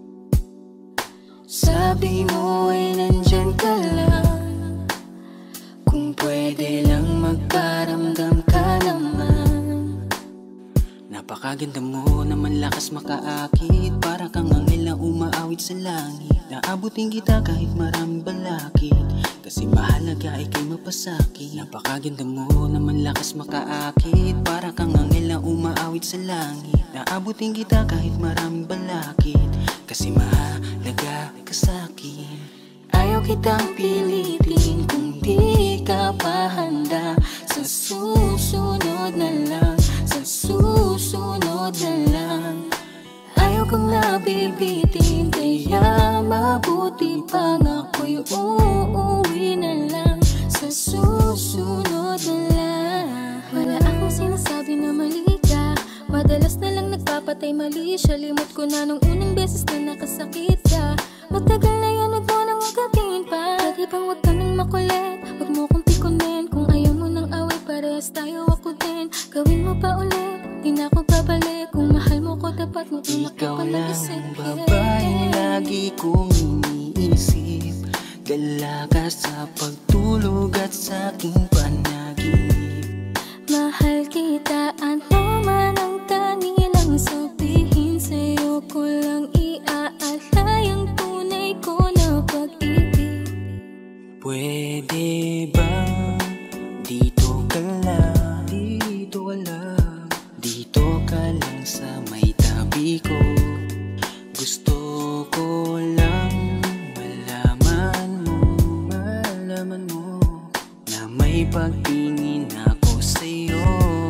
Sabi mo ay nandyan ka lang, kung pwede lang magparamdam ka naman. Napakaganda mo naman, lakas makaakit, para kang anghel na umaawit sa langit. Naabutin kita kahit maraming balakid, kasi mahalaga ika'y mapasakit. Napakaganda mo naman, lakas makaakit, para kang anghel na umaawit sa langit. Naabutin kita kahit maraming balakid, kasi mahalaga ka sa'kin. Ayaw kitang pilitin kung di ka pa handa. Sa susunod na lang, sa susunod na lang. Ayaw akong nabibitin, kaya mabuti pang ako'y uuwi na lang sa susunod na lang. Wala akong sinasabi na mali ka, madalas na lang nagpapatay mali siya. Limot ko na nung unang beses na nakasakit ka. Matagal na yan, huwag mo nang ugatin pa. Pwede bang huwag ka nang makulit, huwag mo kong pikunin. Kung ayaw mo nang away, parehas tayo ako din. Gawin mo pa ulit, di na ako babalik. Kung mahal mo ko, dapat mo unak ko palagisip. Ikaw lang babaeng lagi kong iniisip, dalaga sa pagtulog at sa aking panaginip. Mahal kita, ano man ang kanilang sabihin, sa'yo ko lang iaalay ang tunay ko na pag-ibig. Pwede bang dito ka lang, dito ka lang, dito ka lang sa may tabi ko. Gusto ko lang malaman mo, malaman mo na may pagtingin ako sa'yo.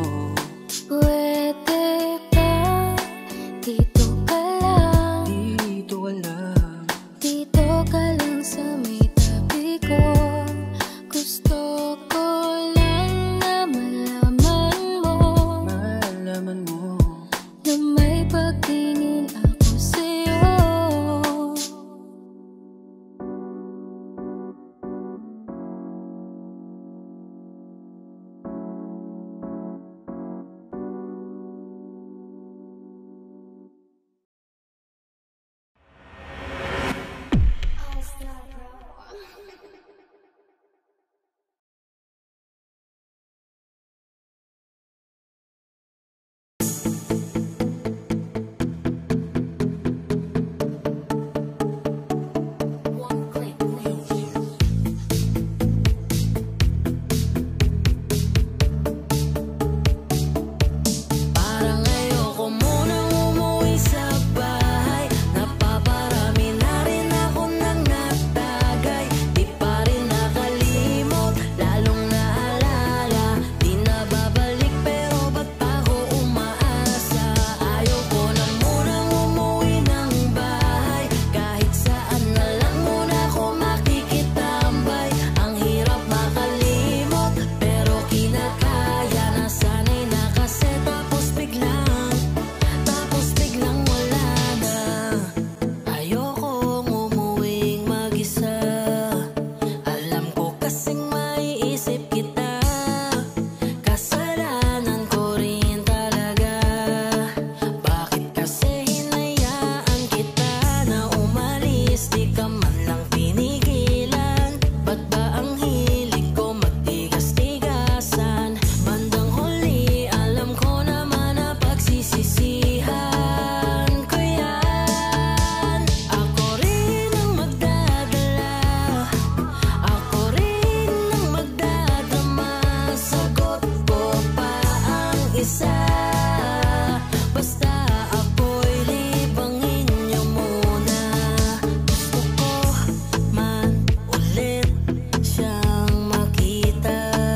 Pwede ba dito ka lang, dito ka lang, dito ka lang sa may tabi ko. Gusto ko lang na malaman mo, malaman mo na may pagtingin ako sa'yo. Parang ayoko munang umuwi sa bahay, napaparami na rin ako ng natagay. Di pa rin nakalimot, lalong naalala, di na babalik pero ba't pa ako umaasa? Ayoko na munang umuwi ng bahay, kahit saan na lang muna ako makikitambay. Ang hirap makalimot pero kinakaya, nasanay na kasi tapos biglang, tapos biglang wala na. Ayokong umuwing mag-isa, alam ko kasing maiisip kita. Kasalanan ko rin talaga, bakit kasi hinayaan kita na umalis? Di ka man lang pinigilan, ba't ba ang hilig ko magtigas-tigasan? Bandang huli, alam ko naman na pagsisisihan ko yan. Ako rin ang magdadala, ako rin ang magdadrama. Sagot ko pa ang isa, basta ako'y libangin niyo muna. Gusto ko man ulit siyang makita,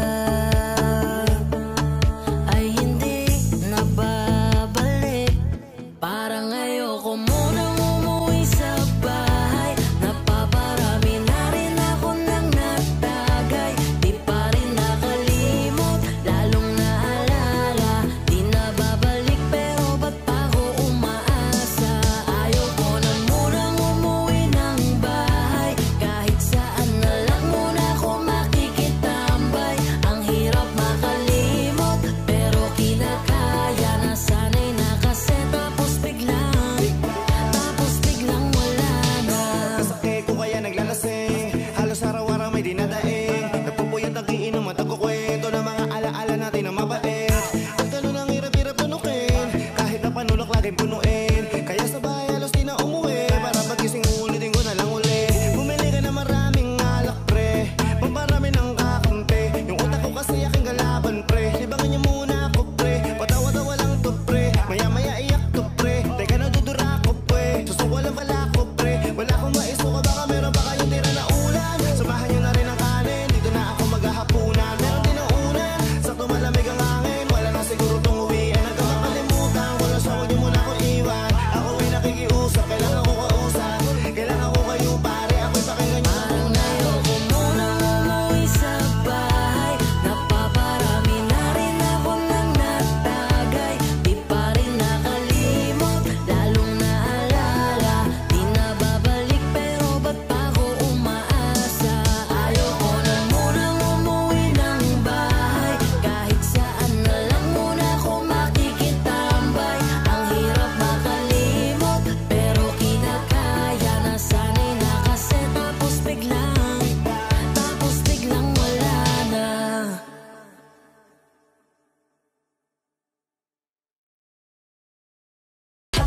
ay hindi na babalik. Parang ayoko munang umuwi sa bahay, napaparami na rin ako ng natagay. Di pa rin nakalimot, lalong naalala, di na babalik pero ba't pa ako umaasa? Ayoko na munang umuwi ng bahay, kahit saan na lang muna ako makikitambay. Ang hirap makalimot pero kinakaya, nasanay na kasi tapos biglang, tapos biglang wala na. Kasakit ko kaya naglalasing, halos araw-araw may dinadaing. Nagpupuyat ang iinom at nagkukwento ng mga alaala natin na mabait. Ang ganun ang hirap-hirap tunukin, kahit na panulok laging punuin. Kaya sa bahay halos di na umuwi, para pagkising ulitin ko na lang uli. Bumili ka na maraming alak pre, pamparami ng kakampi. Yung utak ko kasi aking galaban pre, libangin niyo muna ako pre. Patawa-tawa lang to pre, maya-maya iyak to pre. Teka na dudura ko pre, susuko lang pala ko pre. Wala akong maisuka, baka meron pa kayong tira na ulam. Samahan niyo na rin ang kanin, dito na ako maghahapunan. Meron din ang unan, sakto malamig ang hangin. Wala na siguro tong uwian, hanggang makalimutan ko na siya, huwag niyo muna ako iwan.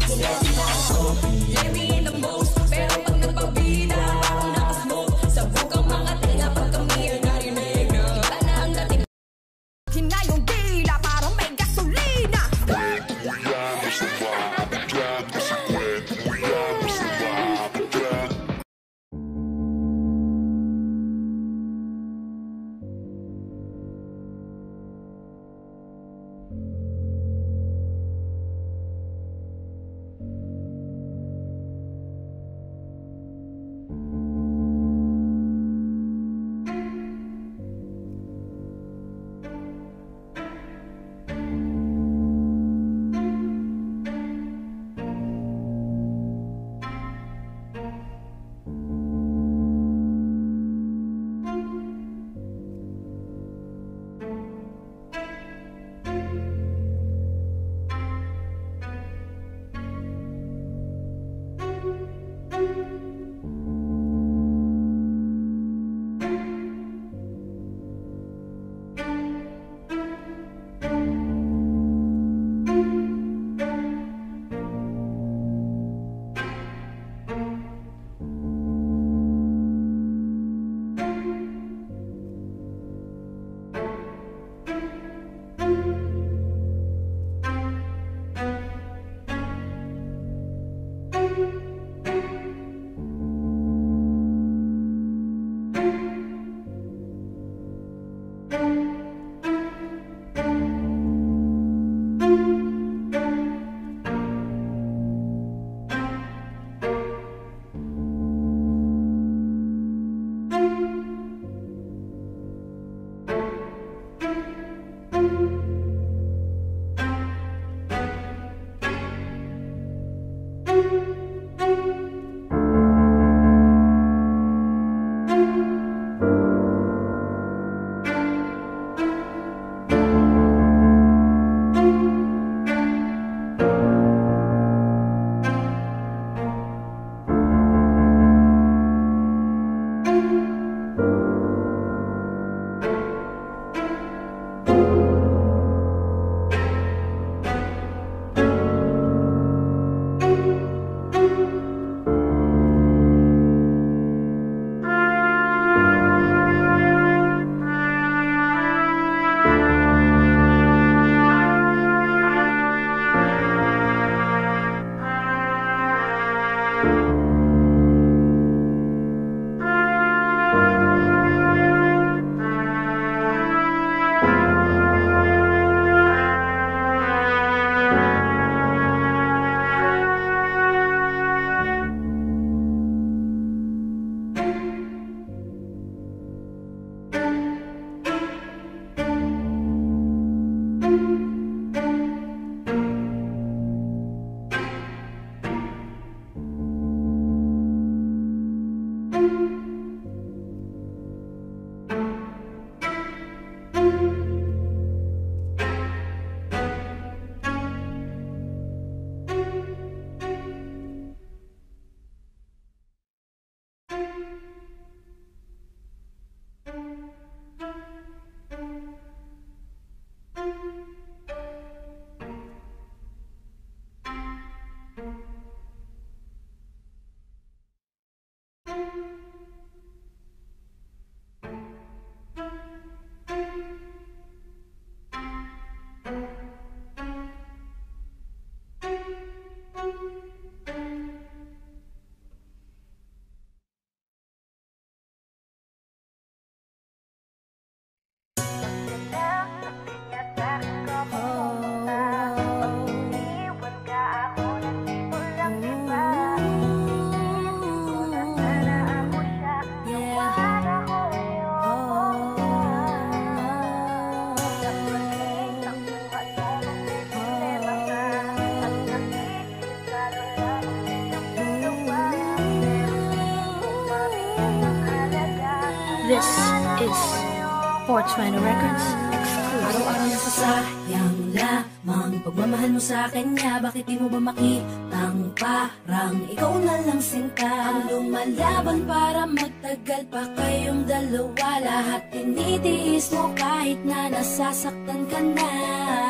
Sinasilahan ko, Lemmy in the most. Pero pag nagpabida, parang nakasmoke. Sabog ang mga tenga pag kami ay narinig na iba na ang dating. Hina yung dila, parang may gasolina. This is four twenty Records exclusive. Araw-araw nasasayang lamang pagmamahal mo sa kanya. Bakit di mo ba makitang parang ikaw na lang sinta ang lumalaban para magtagal pa kayong dalawa. Lahat tinitiis mo kahit na nasasaktan ka na.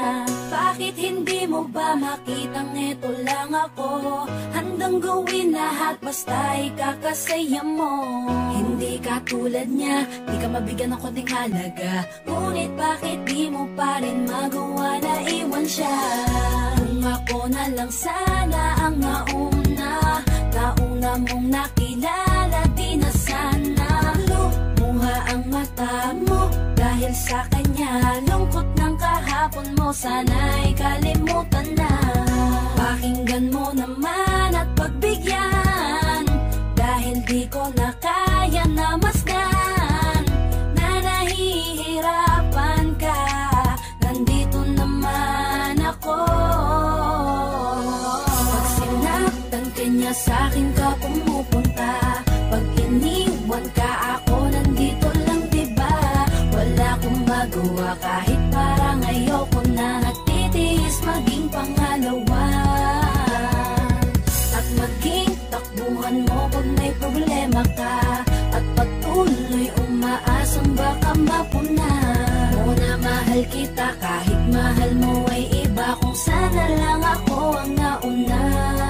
Bakit hindi mo ba makitang eto lang ako? Handang gawin lahat basta ikakasaya mo. Hindi ka tulad niya, di ka mabigyan ng konting halaga. Ngunit bakit di mo pa rin magawa na iwan siya? Kung ako na lang sana ang nauna, nauna mong nakilala, di na sana lumuha ang mata mo dahil sa kanya. Lungkot ng kahapon mo, sana'y kalimutan na. Pakinggan mo naman at pagbigyan, dahil di ko na kaya na masdan na nahihirapan ka. Nandito naman ako. Pag sinaktan ka niya, sa'kin ka pumupunta. Pag iniwan ka ako, nandito lang diba? Wala akong magawa kahit parang ayoko na. Nagtitiis maging pangalawa at maging takbuhan mo pag may problema ka. At patuloy umaasang baka mapuna mo na mahal kita kahit mahal mo ay iba. Kung sana lang ako ang nauna.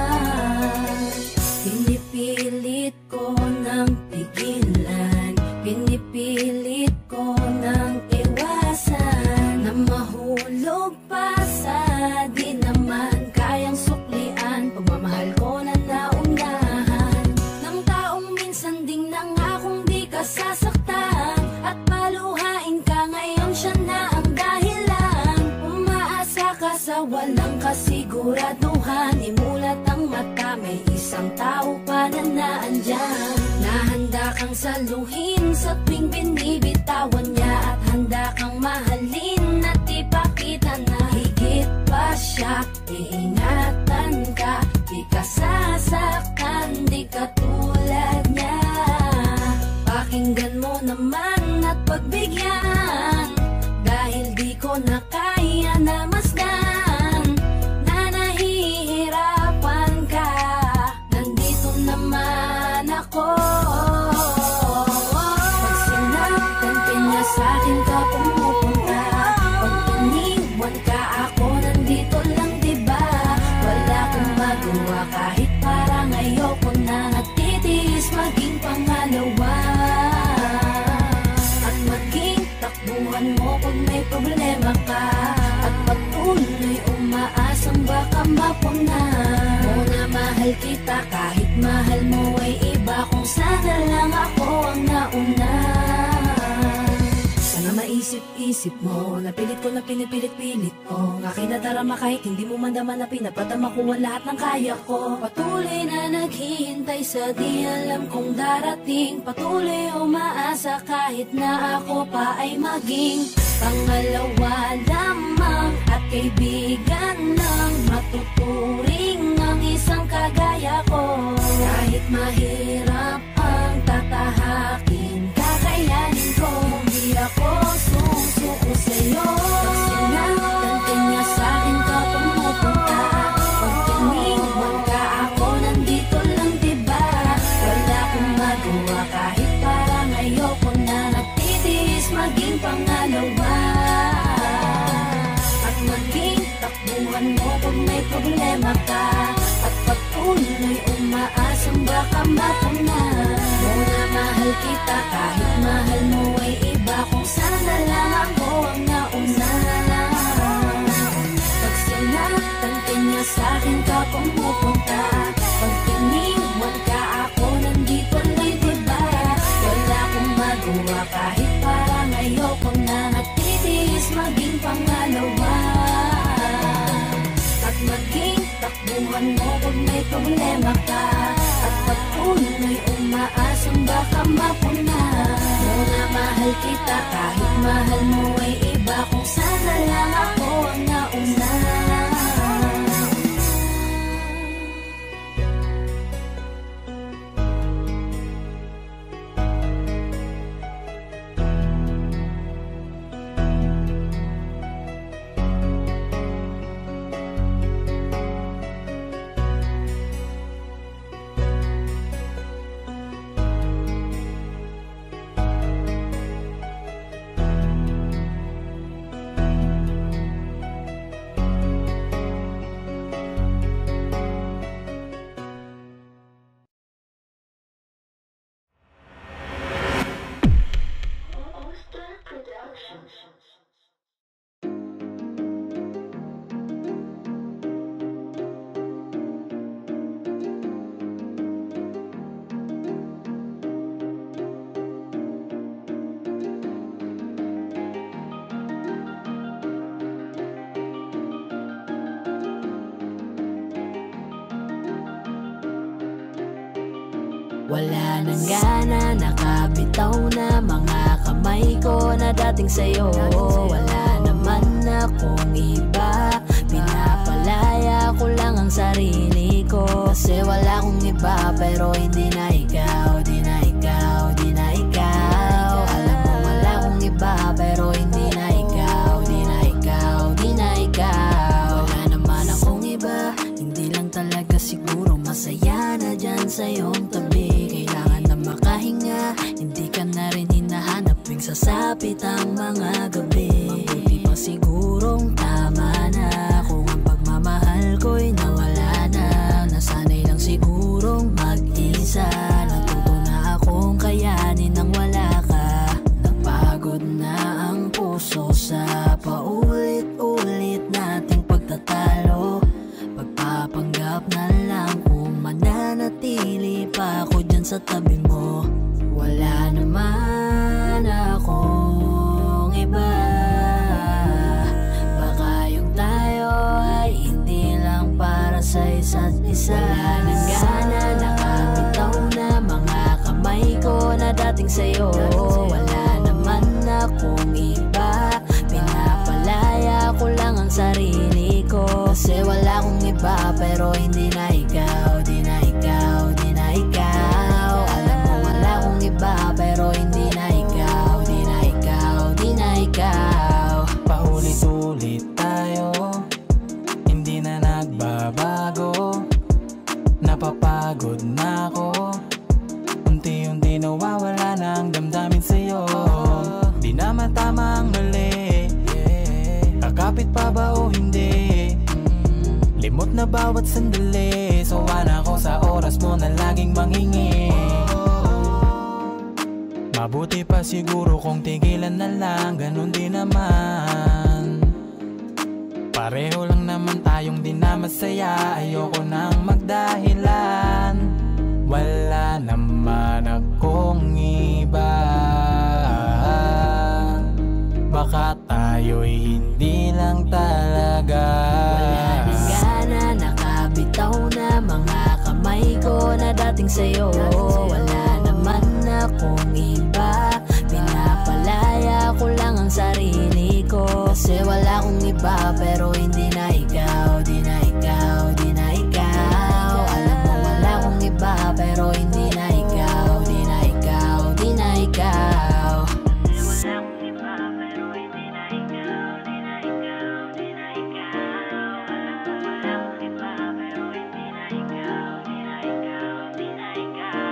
Pinipilit ko ng pigilan, pinipilit ko ng iwasan, na mahulog pa sa di naman kayang suklian. Pagmamahal ko na naunahan ng taong minsan ding nangakong di ka sasaktan. At paluhain ka ngayon, siya na ang dahilan. Umaasa ka sa walang kasiguraduhan. Imulat ang mata, may isang tao pa na naandyan. Nahanda kang saluhin sa tuwing binibitawan niya. At handa kang mahalin at ipakita na higit pa siya. Iingatan ka, di ka sasaktan, di ka tulad niya. Pakinggan mo naman at pagbigyan, dahil di ko na kaya na masdan na nahihirapan ka. Nandito naman ako. Pag sinaktan ka niya, sa'kin ka pumupunta. Pag iniwan ka ako, nandito lang diba? Wala akong magawa kahit parang ayoko na. Nagtitiis maging pangalawa at maging takbuhan mo pag may problema ka. At patuloy umaasang baka mapuna mo na mahal kita kahit mahal mo ay iba. Kung sana lang ako ang nauna. Sana maisip-isip mo, napilit ko na pinipilit-pilit ko. Ang aking nadarama kahit hindi mo mandama na pinapadama ko ang lahat ng kaya ko. Patuloy na naghihintay sa di alam kong darating. Patuloy umaasa kahit na ako pa ay maging pangalawa lamang at kaibigan ng matuturing ang isang kagaya ko. Kahit mahirap ang tatahakin, kakayanin ko. Hindi ako susuko sa'yo. Pag sinaktan ka niya, sa'kin ka pumupunta. Pag iniwan ka ako, nandito lang diba? Wala akong magawa kahit parang ayoko na. Nagtitiis maging pangalawa at maging takbuhan mo pag may problema ka. At patuloy umaasang baka mapuna mo na mahal kita kahit mahal mo ay iba. Kung sana lang ako ang nauna. Pag sinaktan ka niya, sa'kin ka pumupunta. Pag iniwan ka ako, nandito lang diba? Wala akong magawa kahit parang ayoko na. Nagtitiis maging pangalawa at maging takbuhan mo pag may problema ka. At patuloy umaasang baka mapuna mo na mahal kita kahit mahal mo ay iba. Kung sana lang ako ang nauna. Wala nang gana, nakabitaw na mga kamay ko na dating sa'yo. Wala naman akong iba, pinapalaya ko lang ang sarili ko. Kasi wala akong iba pero hindi na ikaw, di na ikaw, di na ikaw. Alam mo wala akong iba pero hindi na ikaw, di na ikaw, di na ikaw. Wala naman akong iba, hindi lang talaga siguro masaya na dyan sa iyong tabi. Kailangan na makahinga, hindi ka na rin hinahanap tuwing sasapit ang mga gabi. Mabuti pa sigurong tama na kung ang pagmamahal ko'y nawala na. Nasanay lang sigurong mag-isa, natuto na akong kayanin nang wala ka. Napagod na ang puso sa paulit-ulit nating pagtatalo. Pagpapanggap na lang kung mananatili pa ako dyan sa tabi mo. Wala naman akong iba, baka yung tayo ay hindi lang para sa isa't isa. Wala nang gana, nakabitaw na mga kamay ko na dating sa'yo. Wala naman akong iba, pinapalaya ko lang ang sarili ko. Kasi wala akong iba pero hindi na ikaw, di na ikaw, di na ikaw. Alam mo wala akong iba pero hindi na ikaw, di na ikaw, di na ikaw. Paulit-ulit tayo, hindi na nagbabago. Napapagod na ako, unti-unti nawawala na ang damdamin sa'yo. Di na matama ang mali, kakapit pa ba o hindi? Limot na bawat sandali, sawa na ako sa oras mo na laging manghingi. Mabuti pa siguro kung tigilan na lang, ganun din naman. Pareho lang naman tayong di na masaya, ayoko nang magdahilan. Wala naman akong iba, baka tayo'y hindi lang talaga. Wala nang gana, nakabitaw na mga kamay ko na dating sa'yo. Wala naman akong iba, pinapalaya ko lang ang sarili ko. Kasi wala akong iba pero hindi na ikaw, di na ikaw, di na ikaw. Alam mo wala akong iba pero hindi na ikaw, di na ikaw, di na ikaw. Wala akong iba pero hindi na ikaw, di na ikaw, di na ikaw. Alam mo wala akong iba pero hindi na ikaw, di na ikaw, di na ikaw.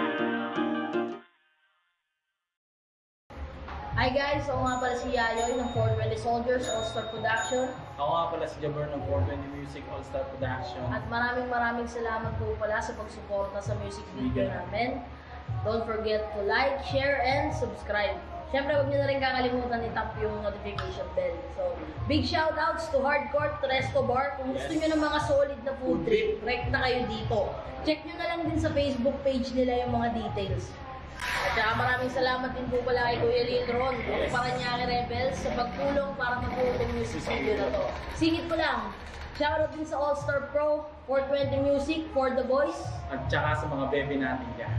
Hi guys, ako nga pala si Yayoy ng four twenty Soldiers All-Star Production. Ako nga pala si Jabber ng four twenty Music All-Star Production. At maraming maraming salamat po pala sa pagsuporta sa music video namin. Don't forget to like, share, and subscribe. Siyempre, huwag nyo na rin kakalimutan i-tap yung notification bell. So, big shoutouts to Hardcore, to Resto Bar. Kung gusto nyo ng mga solid na food trip, rekta kayo dito. Check nyo na lang din sa Facebook page nila yung mga details. At saka maraming salamat din po pala kay Kuya Lindron ng Paranaque Rebels sa pagtulong para magbuo ng music video na to. Singit ko lang, shoutout din sa All-Star Pro, four twenty Music, For The Boys. At saka sa mga bebe natin dyan.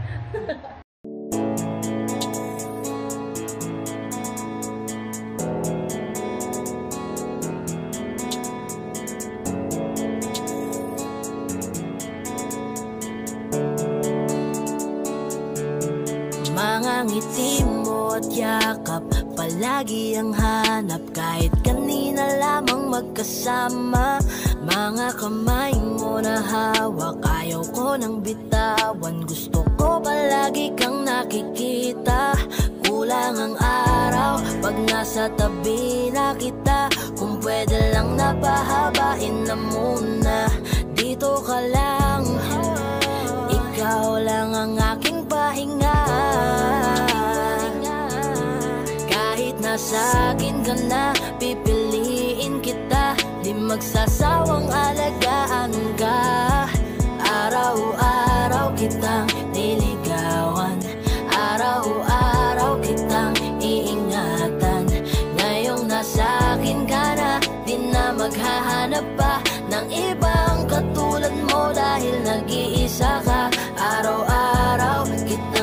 Mga ngiti mo at yakap, palagi ang hanap. Kahit kanina lamang magkasama. Mga kamay mo na hawak, ayaw ko nang bitawan. Gusto ko palagi kang nakikita. Kulang ang araw pag nasa tabi na kita. Kung pwede lang napahabain na muna. Dito ka lang, ikaw lang ang aking pahinga. Kahit nasa akin ka na, pipiliin kita. Di magsasawang alagaan ka. Araw-araw kitang niligawan, araw-araw kitang iingatan. Ngayong nasa akin ka na, di na maghahanap pa ng ibang katulad mo. Dahil nag-iisa ka, araw-araw kita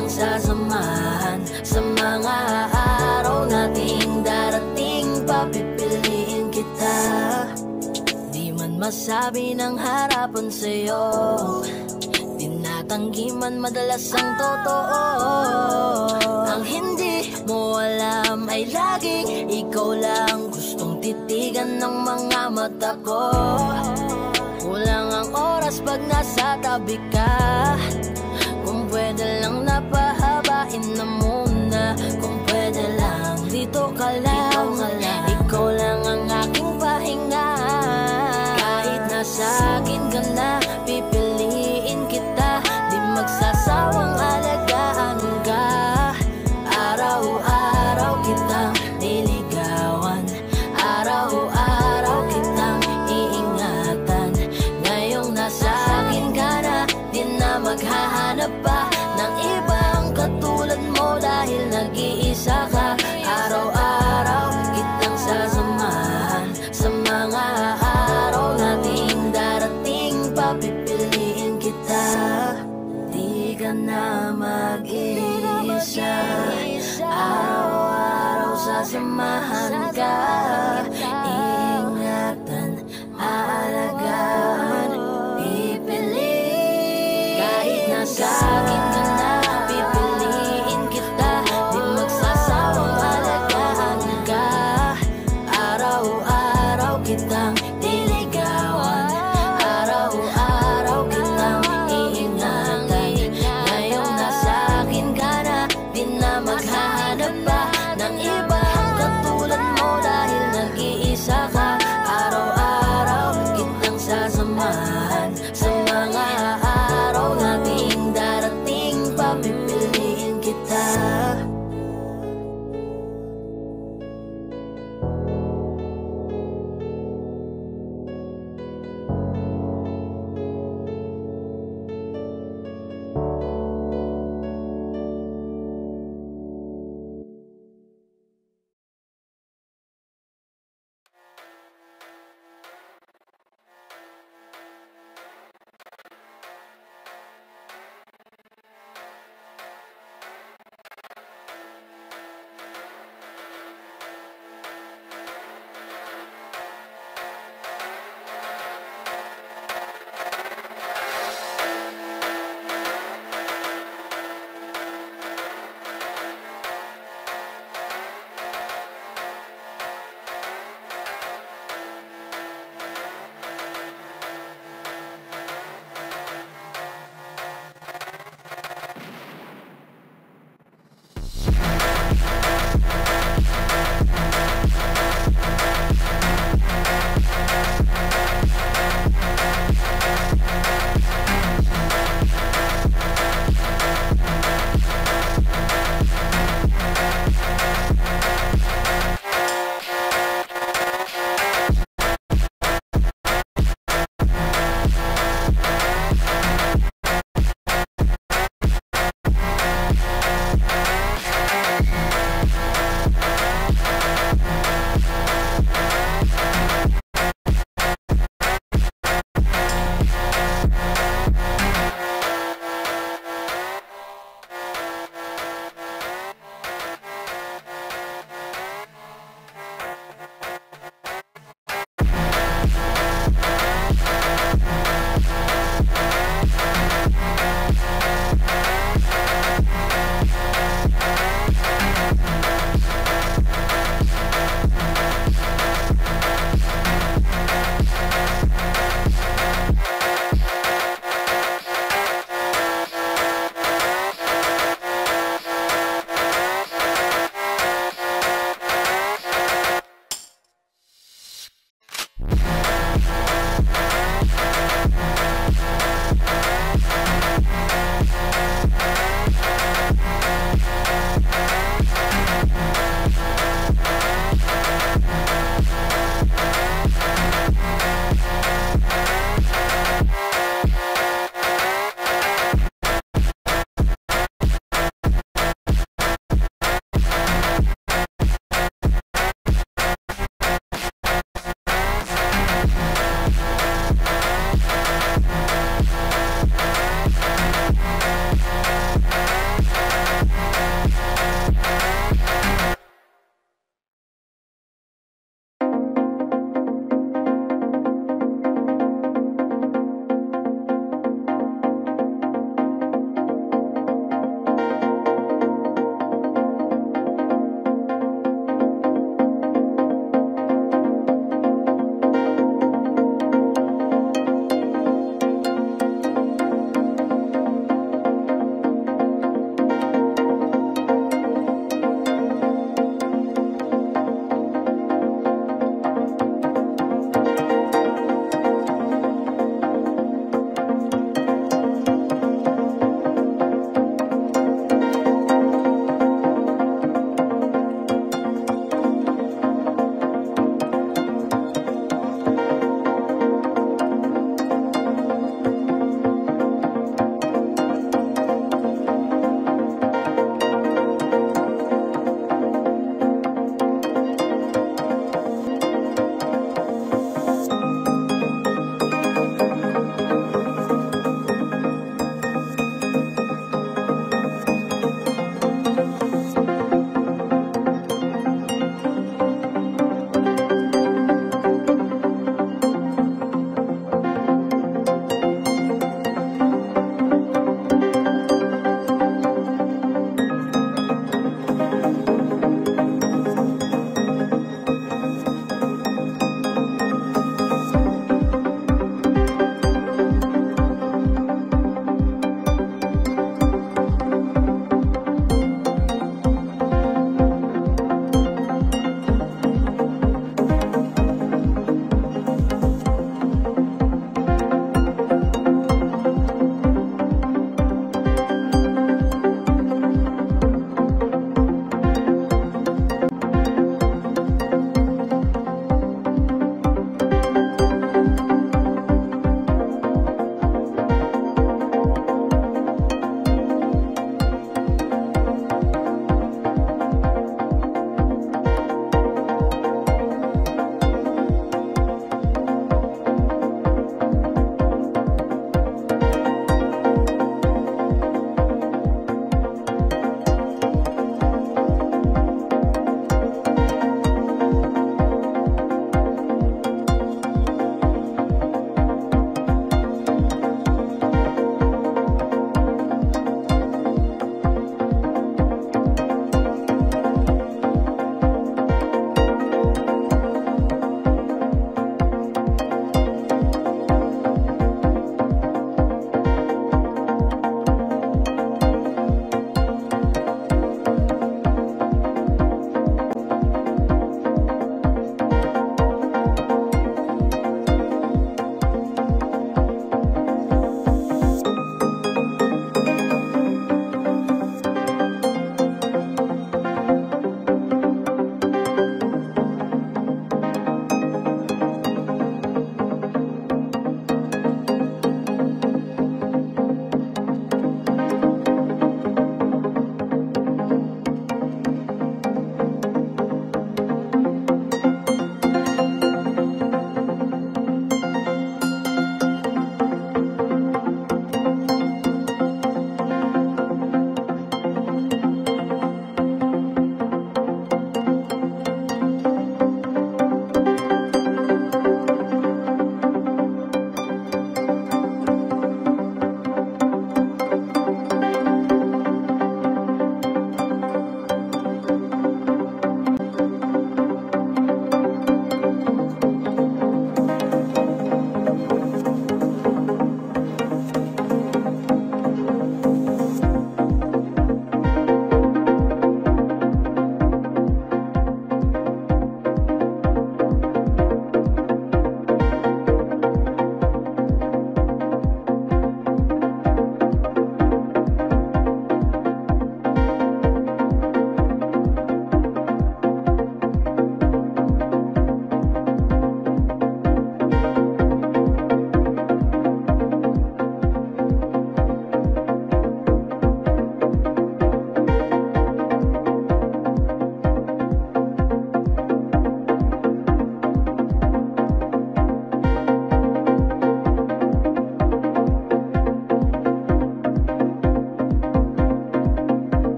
masabi ng harapan sa'yo. Tinatanggi man madalas ang totoo. Ang hindi mo alam ay laging ikaw lang gustong titigan ng mga mata ko. Kulang ang oras pag nasa tabi ka. Kung pwede lang napahabain na muna. Kung pwede lang dito ka lang. Ikaw lang ang aking pahinga. Kahit nasa akin ka na, pipiliin kita. Di magsasawang alagaan ka. Araw-araw kitang niligawan. Araw-araw kitang iingatan. Ngayong nasa akin ka na, di na maghahanap pa ng ibang katulad mo. Dahil nag-iisa ka. Araw-araw kitang sasamahan sa mga araw nating darating. Papipiliin kita. Di ka na mag-iisa. Araw-araw sasamahan ka. Ingatan, aalagaan, pipiliin. Kahit nasa akin